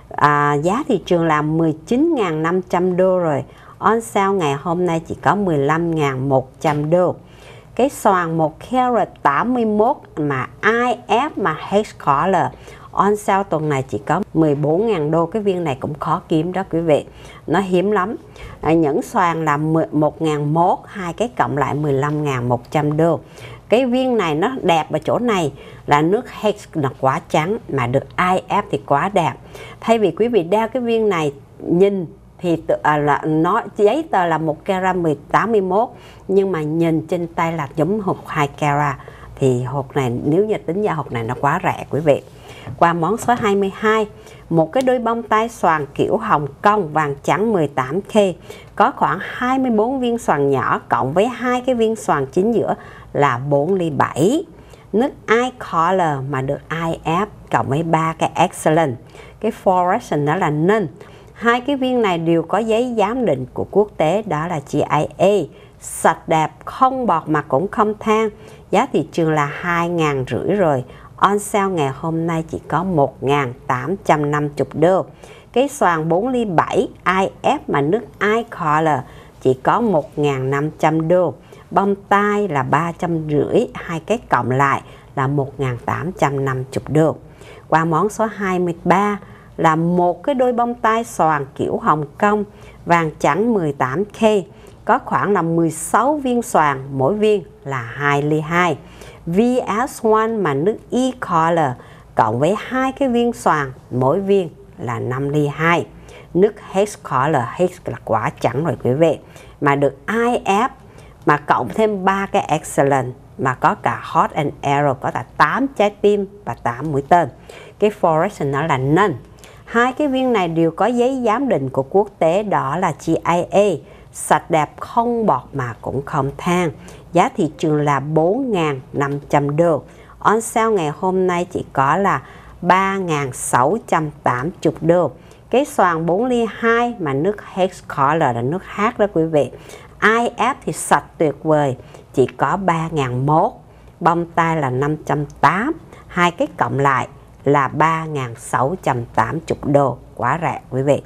À, giá thị trường là mười chín nghìn năm trăm đô rồi. On sale ngày hôm nay chỉ có mười lăm nghìn một trăm đô. Cái xoàn một carat tám mươi mốt mà I F mà Haze Color on sale tuần này chỉ có mười bốn nghìn đô. Cái viên này cũng khó kiếm đó quý vị, nó hiếm lắm. À, nhẫn xoàn là một nghìn một, hai cái cộng lại mười lăm nghìn một trăm đô. Cái viên này nó đẹp ở chỗ này là nước Haze là quá trắng mà được I F thì quá đẹp. Thay vì quý vị đeo cái viên này nhìn thì tự, à, là nó giấy tờ là một carat mười tám mươi mốt, nhưng mà nhìn trên tay là giống hộp hai carat, thì hộp này nếu như tính ra hộp này nó quá rẻ quý vị. Qua món số hai mươi hai, một cái đôi bông tai xoàn kiểu Hồng Kông vàng trắng mười tám K, có khoảng hai mươi bốn viên xoàn nhỏ cộng với hai cái viên xoàn chính giữa là bốn ly bảy, nước I Color mà được I F cộng với ba cái Excellent. Cái Foundation đó là nâng. Hai cái viên này đều có giấy giám định của quốc tế, đó là G I A, sạch đẹp, không bọt mặt cũng không than. Giá thị trường là hai nghìn rưỡi rồi. On sale ngày hôm nay chỉ có một nghìn tám trăm năm mươi đô. Cái xoàn bốn ly bảy I F mà nước I Color chỉ có một nghìn năm trăm đô. Bông tai là ba trăm rưỡi, hai cái cộng lại là một nghìn tám trăm năm mươi đô. Qua món số hai mươi ba là một cái đôi bông tai xoàn kiểu Hồng Kông vàng trắng mười tám K, có khoảng là mười sáu viên xoàn, mỗi viên là hai ly hai. vê ét một mà nước E Color cộng với hai cái viên xoàn, mỗi viên là năm ly hai. Nước Haze Color, Haze là quả trắng rồi quý vị, mà được I F mà cộng thêm ba cái Excellent, mà có cả Hot and Aero, có cả tám trái tim và tám mũi tên. Cái Foundation nó là nâng. Hai cái viên này đều có giấy giám định của quốc tế, đó là G I A, sạch đẹp, không bọt mà cũng không than. Giá thị trường là bốn nghìn năm trăm đô. On sale ngày hôm nay chỉ có là ba nghìn sáu trăm tám mươi đô. Cái xoàn bốn ly hai mà nước Haze Color là nước hát đó quý vị. I F thì sạch tuyệt vời, chỉ có ba nghìn một. Bông tai là năm trăm tám mươi, hai cái cộng lại là ba nghìn sáu trăm tám mươi đô, quá rẻ quý vị.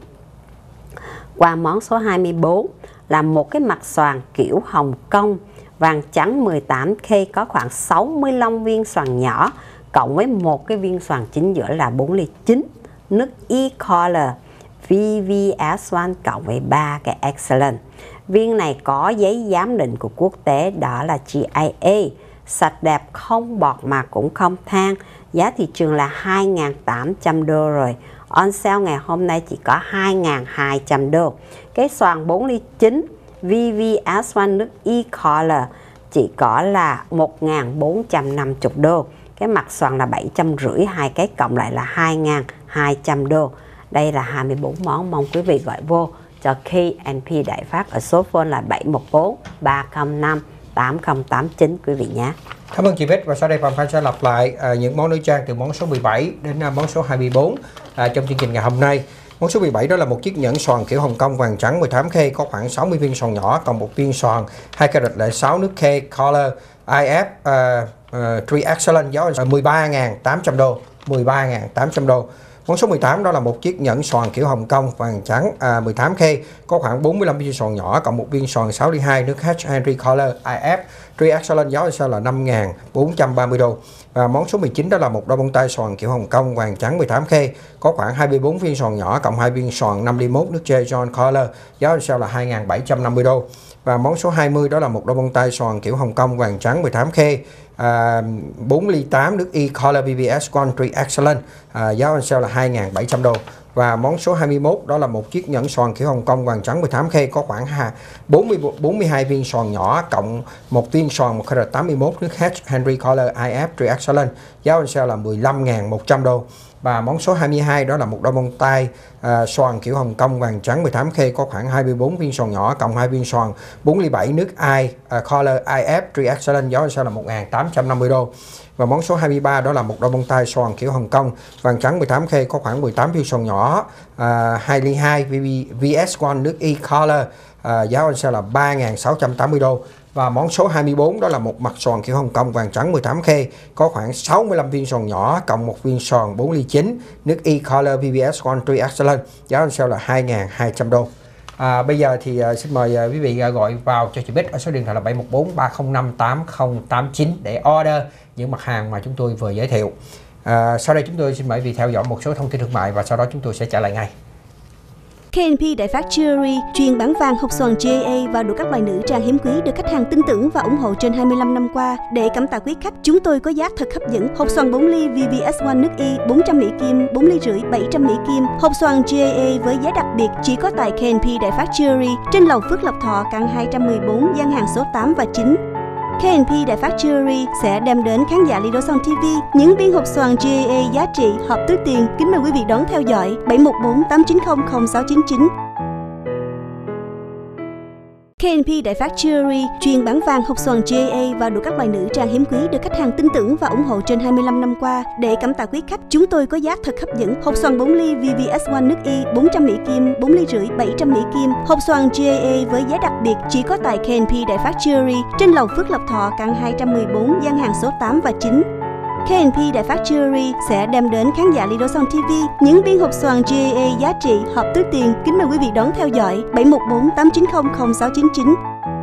Qua món số hai mươi bốn là một cái mặt xoàn kiểu Hồng Kông vàng trắng mười tám K, có khoảng sáu mươi lăm viên xoàn nhỏ cộng với một cái viên xoàn chính giữa là bốn ly chín, nước E Color vê vê ét một cộng với ba cái Excellent. Viên này có giấy giám định của quốc tế, đó là G I A, sạch đẹp, không bọt mà cũng không than. Giá thị trường là hai nghìn tám trăm đô rồi. On sale ngày hôm nay chỉ có hai nghìn hai trăm đô. Cái xoàn bốn ly chín vê vê ét một nước E Color chỉ có là một nghìn bốn trăm năm mươi đô. Cái mặt xoàn là bảy trăm rưỡi, hai cái cộng lại là hai nghìn hai trăm đô. Đây là hai mươi bốn món, mong quý vị gọi vô cho K and P Đại Phát ở số phone là bảy một bốn ba không năm tám không tám chín quý vị nhé. Cảm ơn chị Bích, và sau đây Phạm Khanh sẽ lặp lại à, những món nữ trang từ món số mười bảy đến à, món số hai mươi bốn à, trong chương trình ngày hôm nay. Món số mười bảy đó là một chiếc nhẫn xoàn kiểu Hồng Kông vàng trắng mười tám K, có khoảng sáu mươi viên xoàn nhỏ, còn một viên xoàn hai carat lẻ sáu nước K color I F uh, uh, three excellent, giá uh, mười ba nghìn tám trăm đô, mười ba nghìn tám trăm đô. Món số mười tám đó là một chiếc nhẫn xoàn kiểu Hồng Kông vàng trắng à, mười tám K, có khoảng bốn mươi lăm viên xoàn nhỏ, còn một viên xoàn sáu mươi hai nước H Henry color I F three excellent, giá sẽ là năm nghìn bốn trăm ba mươi đô. Và món số mười chín đó là một đôi bông tai xoàn kiểu Hồng Kông vàng trắng mười tám K, có khoảng hai mươi bốn viên xoàn nhỏ, cộng hai viên xoàn năm mươi mốt nước J John color, giá sẽ là hai nghìn bảy trăm năm mươi đô. Và món số hai mươi đó là một đôi bông tai xoàn kiểu Hồng Kông vàng trắng mười tám K, à, bốn ly tám nước E color V V S One Three Excellent, à, giá on sale là hai nghìn bảy trăm đô. Và món số hai mươi mốt đó là một chiếc nhẫn xoàn kiểu Hồng Kông vàng trắng mười tám K, có khoảng bốn mươi, bốn mươi hai viên xoàn nhỏ, cộng một viên xoàn một carat tám mươi mốt nước H Henry color I F Three Excellent, giá on sale là mười lăm nghìn một trăm đô. Và món số hai mươi hai đó là một đôi bông tai à, xoàn kiểu Hồng Kông vàng trắng mười tám K, có khoảng hai mươi bốn viên xoàn nhỏ, cộng hai viên xoàn bốn ly bảy nước I à, color I F Three Excellent, giá sẽ là một nghìn tám trăm năm mươi đô. Và món số hai mươi ba đó là một đôi bông tai xoàn kiểu Hồng Kông vàng trắng mười tám K, có khoảng mười tám viên xoàn nhỏ, à, hai ly hai V S One nước E color, à, giá sẽ là ba nghìn sáu trăm tám mươi đô. Và món số hai mươi bốn đó là một mặt xoàn kiểu Hồng Kông vàng trắng mười tám K, có khoảng sáu mươi lăm viên xoàn nhỏ, cộng một viên xoàn bốn ly chín nước E color V V S One Three Excellent, giá on sale là hai nghìn hai trăm đô. À, bây giờ thì uh, xin mời uh, quý vị uh, gọi vào cho chị Bích ở số điện thoại là bảy một bốn ba không năm tám không tám chín để order những mặt hàng mà chúng tôi vừa giới thiệu. À, sau đây chúng tôi xin mời quý vị theo dõi một số thông tin thương mại và sau đó chúng tôi sẽ trả lời ngay. K and P Đại Phát Jewelry chuyên bán vàng hộp xoàn J A và đủ các loại nữ trang hiếm quý được khách hàng tin tưởng và ủng hộ trên hai mươi lăm năm qua. Để cảm tạ quý khách, chúng tôi có giá thật hấp dẫn. Hộp xoàn bốn ly V V S One nước Y bốn trăm Mỹ Kim, bốn ly rưỡi bảy trăm Mỹ Kim. Hộp xoàn J A với giá đặc biệt chỉ có tại K and P Đại Phát Jewelry trên lầu Phước Lộc Thọ, căn hai trăm mười bốn, gian hàng số tám và chín. K and P Đại Phát Jewelry sẽ đem đến khán giả Lido Song ti vi những viên hộp xoàn J A giá trị hợp túi tiền. Kính mời quý vị đón theo dõi bảy một bốn tám chín không không sáu chín chín. K and P Đại Phát Jewelry chuyên bán vàng hộp xoàn J A và đủ các loại nữ trang hiếm quý được khách hàng tin tưởng và ủng hộ trên hai mươi lăm năm qua. Để cảm tạ quý khách, chúng tôi có giá thật hấp dẫn. Hộp xoàn bốn ly V V S One nước Y bốn trăm Mỹ Kim, bốn ly rưỡi bảy trăm Mỹ Kim. Hộp xoàn J A với giá đặc biệt chỉ có tại K and P Đại Phát Jewelry trên lầu Phước Lộc Thọ, căn hai trăm mười bốn, gian hàng số tám và chín. K and P Đại Phát Jewelry sẽ đem đến khán giả Lido Song ti vi những viên hộp xoàn J A giá trị hợp túi tiền. Kính mời quý vị đón theo dõi bảy một bốn tám chín không không sáu chín chín.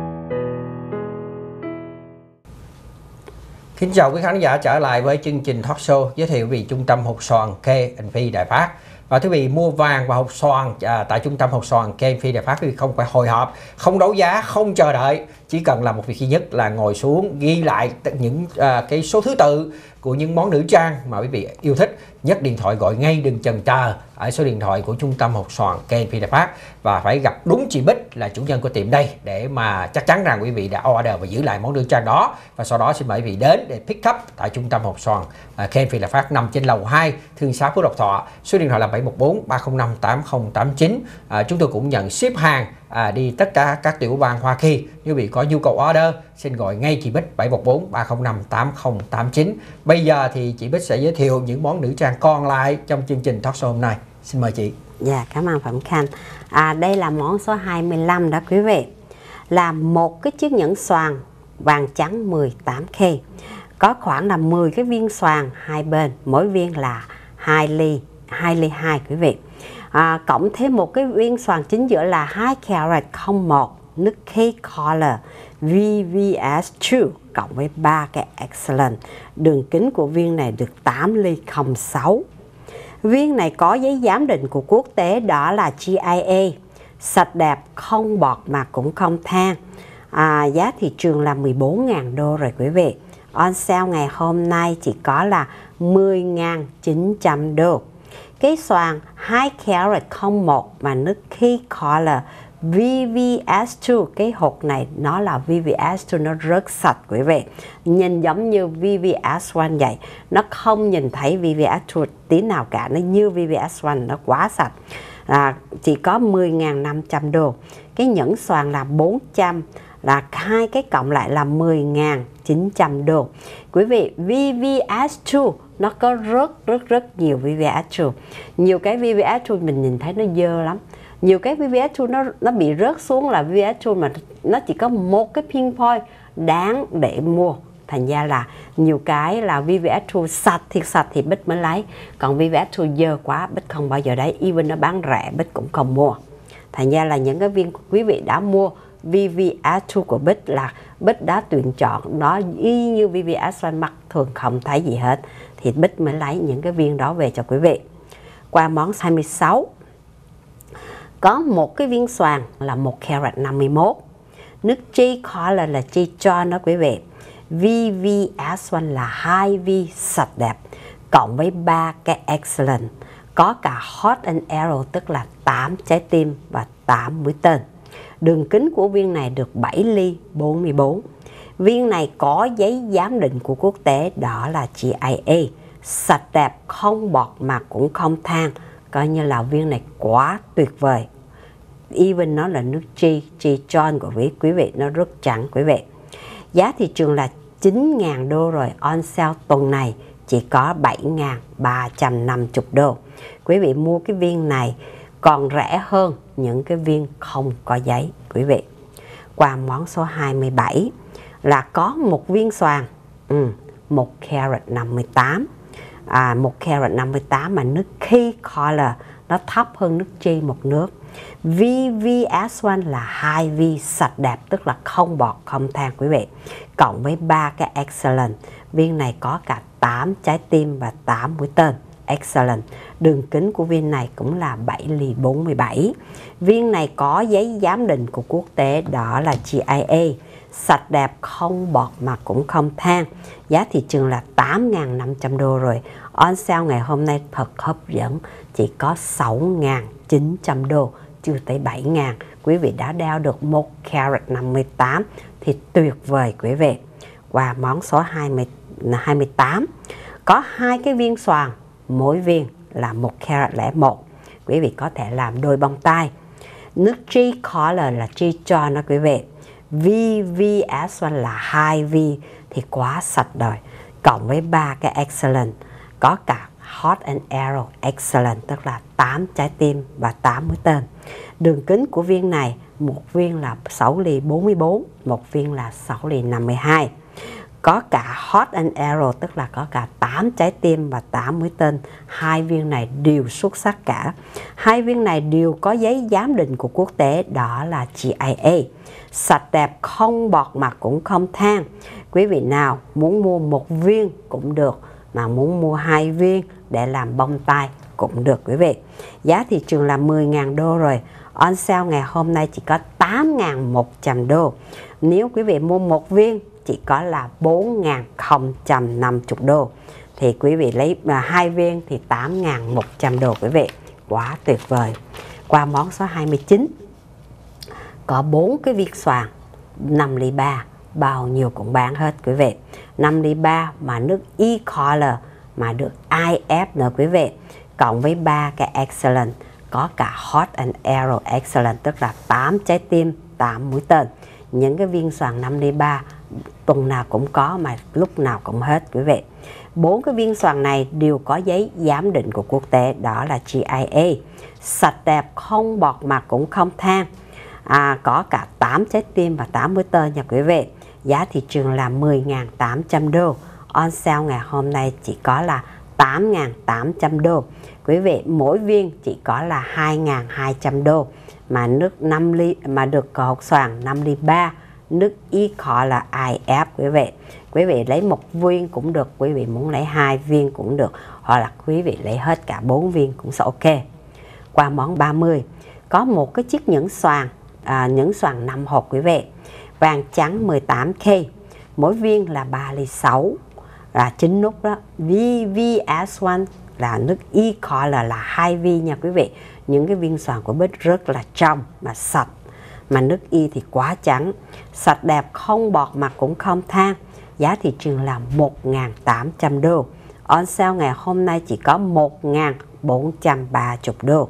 Kính chào quý khán giả trở lại với chương trình talk show giới thiệu về trung tâm hộp xoàn K and P Đại Phát. Và quý vị mua vàng và hộp xoàn à, tại trung tâm hộp xoàn K and P Đại Phát, quý vị không phải hồi hộp, không đấu giá, không chờ đợi, chỉ cần làm một việc duy nhất là ngồi xuống ghi lại những à, cái số thứ tự của những món nữ trang mà quý vị yêu thích, nhấc điện thoại gọi ngay, đừng chần chờ ở số điện thoại của trung tâm hộp xoàn K and P Đại Phát, và phải gặp đúng chị Bích là chủ nhân của tiệm đây để mà chắc chắn rằng quý vị đã order và giữ lại món nữ trang đó. Và sau đó xin mời quý vị đến để pick up tại trung tâm hộp xoàn uh, K and P Đại Phát nằm trên lầu hai, Thương xá Phước Lộc Thọ. Số điện thoại là bảy một bốn ba không năm tám không tám chín. Uh, chúng tôi cũng nhận ship hàng À, đi tất cả các tiểu bang Hoa Kỳ. Nếu bị có nhu cầu order, xin gọi ngay chị Bích bảy một bốn ba không năm tám không tám chín. Bây giờ thì chị Bích sẽ giới thiệu những món nữ trang còn lại trong chương trình talk show hôm nay. Xin mời chị. Dạ, cảm ơn Phạm Khanh. À, đây là món số hai mươi lăm đó quý vị. Là một cái chiếc nhẫn xoàn vàng trắng mười tám K. Có khoảng là mười cái viên xoàn hai bên, mỗi viên là hai ly, hai ly hai quý vị. À, cộng thêm một cái viên xoàn chính giữa là hai carat không một nước K color V V S hai cộng với ba cái excellent. Đường kính của viên này được tám ly không sáu. Viên này có giấy giám định của quốc tế, đó là G I A, sạch đẹp, không bọt mà cũng không than. À, giá thị trường là mười bốn nghìn đô rồi quý vị. On sale ngày hôm nay chỉ có là mười nghìn chín trăm đô. Cái xoàn hai carat không một mà nước K color V V S hai, cái hộp này nó là V V S hai, nó rất sạch quý vị. Nhìn giống như V V S một vậy, nó không nhìn thấy V V S hai tí nào cả, nó như V V S một, nó quá sạch. là chỉ có mười nghìn năm trăm đô. Cái nhẫn xoàn là bốn trăm, là hai cái cộng lại là mười nghìn chín trăm đô. Quý vị, vê vê ét hai nó có rất rất rất nhiều vê vê ét hai. Nhiều cái vê vê ét hai mình nhìn thấy nó dơ lắm. Nhiều cái vê vê ét hai nó nó bị rớt xuống là vê vê ét hai mà nó chỉ có một cái pinpoint đáng để mua. Thành ra là nhiều cái là vê vê ét hai sạch thiệt sạch thì Bích mới lấy. Còn vê vê ét hai dơ quá Bích không bao giờ đấy. Even nó bán rẻ Bích cũng không mua. Thành ra là những cái viên quý vị đã mua vê vê ét hai của Bích là Bích đã tuyển chọn nó y như vê vê ét một mặt thường không thấy gì hết. Thì Bích mới lấy những cái viên đó về cho quý vị. Qua món hai mươi sáu. Có một cái viên xoàn là một carat năm mươi mốt. Nước J color là J John đó quý vị. vê vê ét một là hai V sạch đẹp cộng với ba cái excellent. Có cả hot and arrow tức là tám trái tim và tám mũi tên. Đường kính của viên này được bảy ly bốn mươi bốn. Viên này có giấy giám định của quốc tế, đó là G I A. Sạch đẹp, không bọt mà cũng không than. Coi như là viên này quá tuyệt vời. Even nó là nước G, G John của quý, quý vị, nó rất trắng quý vị. Giá thị trường là chín nghìn đô rồi, on sale tuần này chỉ có bảy nghìn ba trăm năm mươi đô. Quý vị mua cái viên này còn rẻ hơn những cái viên không có giấy quý vị. Qua món số hai mươi bảy là có một viên xoàn ừ, một carat năm mươi tám. À, một carat năm mươi tám mà nước Key color nó thấp hơn nước J một nước. vê vê ét một là hai V sạch đẹp tức là không bọt không than quý vị. Cộng với ba cái excellent. Viên này có cả tám trái tim và tám mũi tên. Excellent. Đường kính của viên này cũng là bảy ly bốn mươi bảy. Viên này có giấy giám định của quốc tế, đó là G I A. Sạch đẹp, không bọt mà cũng không than. Giá thị trường là tám nghìn năm trăm đô rồi. On sale ngày hôm nay thật hấp dẫn, chỉ có sáu nghìn chín trăm đô, chưa tới bảy nghìn. Quý vị đã đeo được một carat năm mươi tám thì tuyệt vời quý vị. Và món số hai mươi, hai mươi tám có hai cái viên xoàn, mỗi viên là một carat lẻ một. Quý vị có thể làm đôi bông tai. Nước G color là G John đó quý vị. vê vê ét một là hai V thì quá sạch rồi. Cộng với ba cái excellent. Có cả hot and arrow excellent tức là tám trái tim và tám mũi tên. Đường kính của viên này, một viên là sáu ly bốn mươi bốn, một viên là sáu ly năm mươi hai. Có cả hot and arrow tức là có cả tám trái tim và tám mũi tên. Hai viên này đều xuất sắc cả. Hai viên này đều có giấy giám định của quốc tế, đó là G I A. Sạch đẹp, không bọt mặt cũng không than. Quý vị nào muốn mua một viên cũng được, mà muốn mua hai viên để làm bông tai cũng được quý vị. Giá thị trường là mười nghìn đô rồi. On sale ngày hôm nay chỉ có tám nghìn một trăm đô. Nếu quý vị mua một viên chỉ có là bốn nghìn không trăm năm mươi đô. Thì quý vị lấy mà hai viên thì tám nghìn một trăm đô quý vị. Quá tuyệt vời. Qua món số hai mươi chín. Có bốn cái viên xoàn năm ly ba, bao nhiêu cũng bán hết quý vị. năm ly ba mà nước E color mà được I F nữa quý vị. Cộng với ba cái excellent, có cả hot and arrow excellent tức là tám trái tim, tám mũi tên. Những cái viên xoàn năm ly ba tuần nào cũng có mà lúc nào cũng hết quý vị. Bốn cái viên xoàn này đều có giấy giám định của quốc tế, đó là G I A. Sạch đẹp, không bọt mặt cũng không than. À, có cả tám trái tim và tám mũi tên nha quý vị. Giá thị trường là mười nghìn tám trăm đô. On sale ngày hôm nay chỉ có là tám nghìn tám trăm đô. Quý vị, mỗi viên chỉ có là hai nghìn hai trăm đô. Mà nước năm ly mà được hột xoàn năm ly ba, nước Y họ là I F quý vị. Quý vị lấy một viên cũng được, quý vị muốn lấy hai viên cũng được, hoặc là quý vị lấy hết cả bốn viên cũng sẽ ok. Qua món ba mươi, có một cái chiếc nhẫn xoàn, à, nhẫn xoàn năm hộp quý vị. Vàng trắng mười tám K, mỗi viên là ba ly sáu, là chín nút đó. vê vê ét một là nước E color là hai V nha quý vị. Những cái viên xoàn của Bích rất là trong mà sạch, mà nước Y thì quá trắng. Sạch đẹp, không bọt mặt cũng không than. Giá thị trường là một nghìn tám trăm đô. On sale ngày hôm nay chỉ có một nghìn bốn trăm ba mươi đô.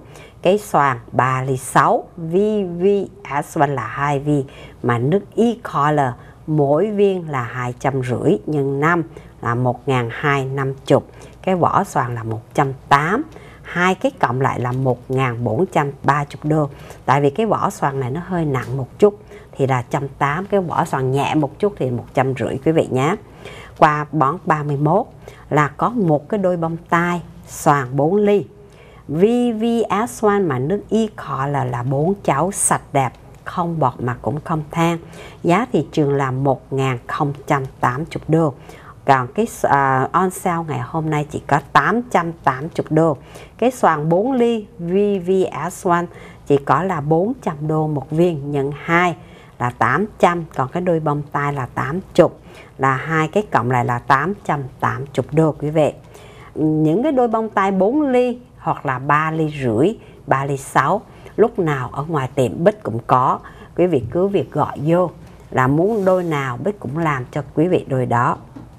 cái xoàn ba ly sáu, vê vê ét một là hai viên, mà nước e-color mỗi viên là hai trăm rưỡi nhân năm là một nghìn hai trăm năm mươi. Cái vỏ xoàn là một trăm tám mươi, hai cái cộng lại là một nghìn bốn trăm ba mươi đô. Tại vì cái vỏ xoàn này nó hơi nặng một chút thì là một trăm tám mươi, cái vỏ xoàn nhẹ một chút thì một trăm rưỡi quý vị nhé. Qua bón ba mươi mốt là có một cái đôi bông tai xoàn bốn ly, vê vê ét một mà nước e-color là bốn cháu sạch đẹp, không bọt mà cũng không than. Giá thị trường là một nghìn không trăm tám mươi đô. Còn cái uh, on sale ngày hôm nay chỉ có tám trăm tám mươi đô. Cái xoàn bốn ly vê vê ét một chỉ có là bốn trăm đô một viên, nhân hai là tám trăm, còn cái đôi bông tai là tám mươi, là hai cái cộng lại là tám trăm tám mươi đô quý vị. Những cái đôi bông tai bốn ly hoặc là ba ly rưỡi, ba ly sáu, lúc nào ở ngoài tiệm Bích cũng có. Quý vị cứ việc gọi vô là muốn đôi nào Bích cũng làm cho quý vị đôi đó.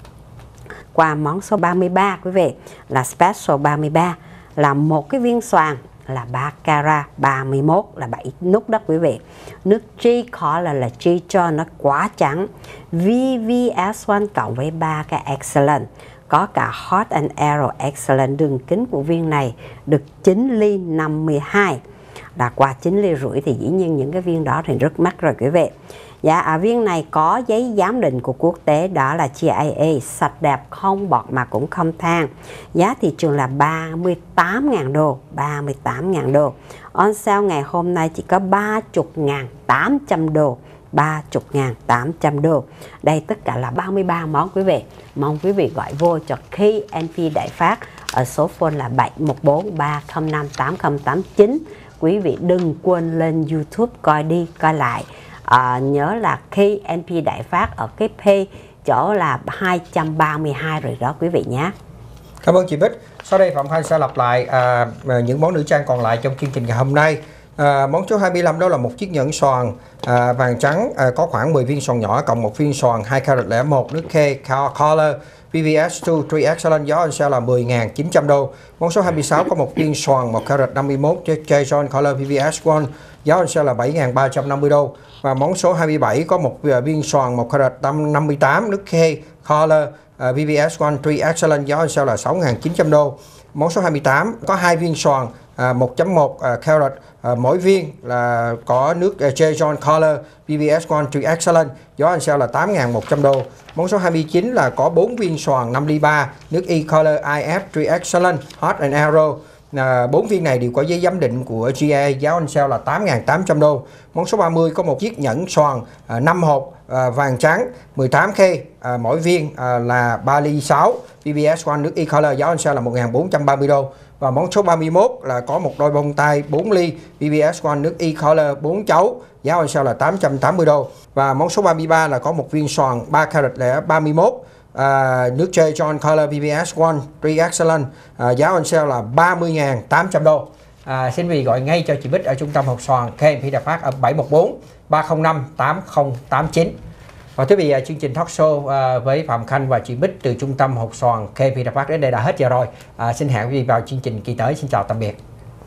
Qua món số ba mươi ba quý vị là Special ba mươi ba, là một cái viên xoàn là ba carat, ba mươi mốt là bảy nút đó quý vị. Nước G-Color là G cho nó quá trắng, vê vê ét một cộng với ba cái Excellent, có cả Hot and Aero Excellent. Đường kính của viên này được chín ly năm mươi hai, là qua chín ly rưỡi thì dĩ nhiên những cái viên đó thì rất mắc rồi quý vị. Dạ, à, viên này có giấy giám định của quốc tế, đó là giê i a, sạch đẹp không bọt mà cũng không than. Giá thị trường là ba mươi tám nghìn đô, ba mươi tám nghìn đô. On sale ngày hôm nay chỉ có ba mươi nghìn tám trăm đô, ba mươi nghìn tám trăm đô. Đây tất cả là ba mươi ba món quý vị. Mong quý vị gọi vô cho ca en pê Đại Phát ở số phone là bảy một bốn ba không năm tám không tám chín. Quý vị đừng quên lên YouTube coi đi coi lại. À, nhớ là ca en pê Đại Phát ở cái page chỗ là hai trăm ba mươi hai rồi đó quý vị nhé. Cảm ơn chị Bích. Sau đây Phạm Khanh sẽ lặp lại à, những món nữ trang còn lại trong chương trình ngày hôm nay. À, món số hai mươi lăm đó là một chiếc nhẫn xoàn à, vàng trắng, à, có khoảng mười viên xoàn nhỏ cộng một viên xoàn hai carat lẻ một nước K-Color vê vê ét hai ba Excellent, giá on sale là mười nghìn chín trăm đô. Món số hai mươi sáu có một viên xoàn một carat năm mươi mốt J-John Color vê vê ét một, giá on sale là bảy nghìn ba trăm năm mươi đô. Và món số hai mươi bảy có một viên xoàn một carat năm mươi tám nước K-Color vê vê ét một ba Excellent, giá on sale là sáu nghìn chín trăm đô. Món số hai mươi tám có hai viên xoàn à, một chấm một à, carat, à, mỗi viên là có nước uh, J-John Color vê vê ét một ba Excellent, giá on sale là tám nghìn một trăm đô. Món số hai mươi chín là có bốn viên xoàn năm ly ba nước e-Color i ép ba Excellent Hot and Aero. À, bốn viên này đều có giấy giám định của giê i a, giá on sale là tám nghìn tám trăm đô. Món số ba mươi có một chiếc nhẫn xoàn à, năm hộp à, vàng trắng mười tám K, à, mỗi viên à, là ba ly sáu vê vê ét một nước e-Color, giá on sale là một nghìn bốn trăm ba mươi đô. Và món số ba mươi mốt là có một đôi bông tai bốn ly vê vê ét một nước e-Color bốn cháu, giá on sale là tám trăm tám mươi đô. Và món số ba mươi ba là có một viên xoàn ba carat lẻ ba mươi mốt à, nước J-John Color vê vê ét một ba Excellent, à, giá on sale là ba mươi nghìn tám trăm đô. À, xin quý vị gọi ngay cho chị Bích ở trung tâm hộp xoàn ca en pê Đại Phát ở bảy một bốn ba không năm tám không tám chín. Và quý vị, chương trình talk show à, với Phạm Khanh và chị Bích từ trung tâm hộp xoàn ca en pê Đại Phát đến đây đã hết giờ rồi. À, xin hẹn quý vị vào chương trình kỳ tới. Xin chào tạm biệt.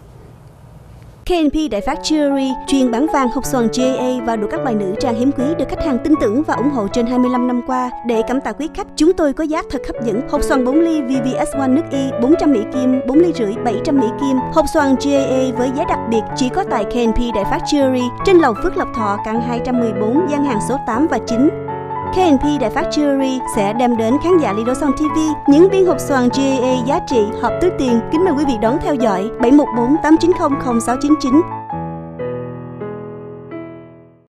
ca en pê Đại Phát Jewelry chuyên bán vàng hộp xoàn giê a và đủ các loại nữ trang hiếm quý được khách hàng tin tưởng và ủng hộ trên hai mươi lăm năm qua. Để cảm tạ quý khách, chúng tôi có giá thật hấp dẫn. Hộp xoàn bốn ly vê vê ét một nước Y bốn trăm Mỹ Kim, bốn ly rưỡi bảy trăm Mỹ Kim. Hộp xoàn giê a với giá đặc biệt chỉ có tại ca en pê Đại Phát Jewelry trên lầu Phước Lộc Thọ, căn hai trăm mười bốn, gian hàng số tám và chín. ca en pê Đại Phát Jewelry sẽ đem đến khán giả Lido Song ti vi những viên hộp xoàn giê a giá trị hợp túi tiền. Kính mời quý vị đón theo dõi bảy một bốn tám chín không không sáu chín chín.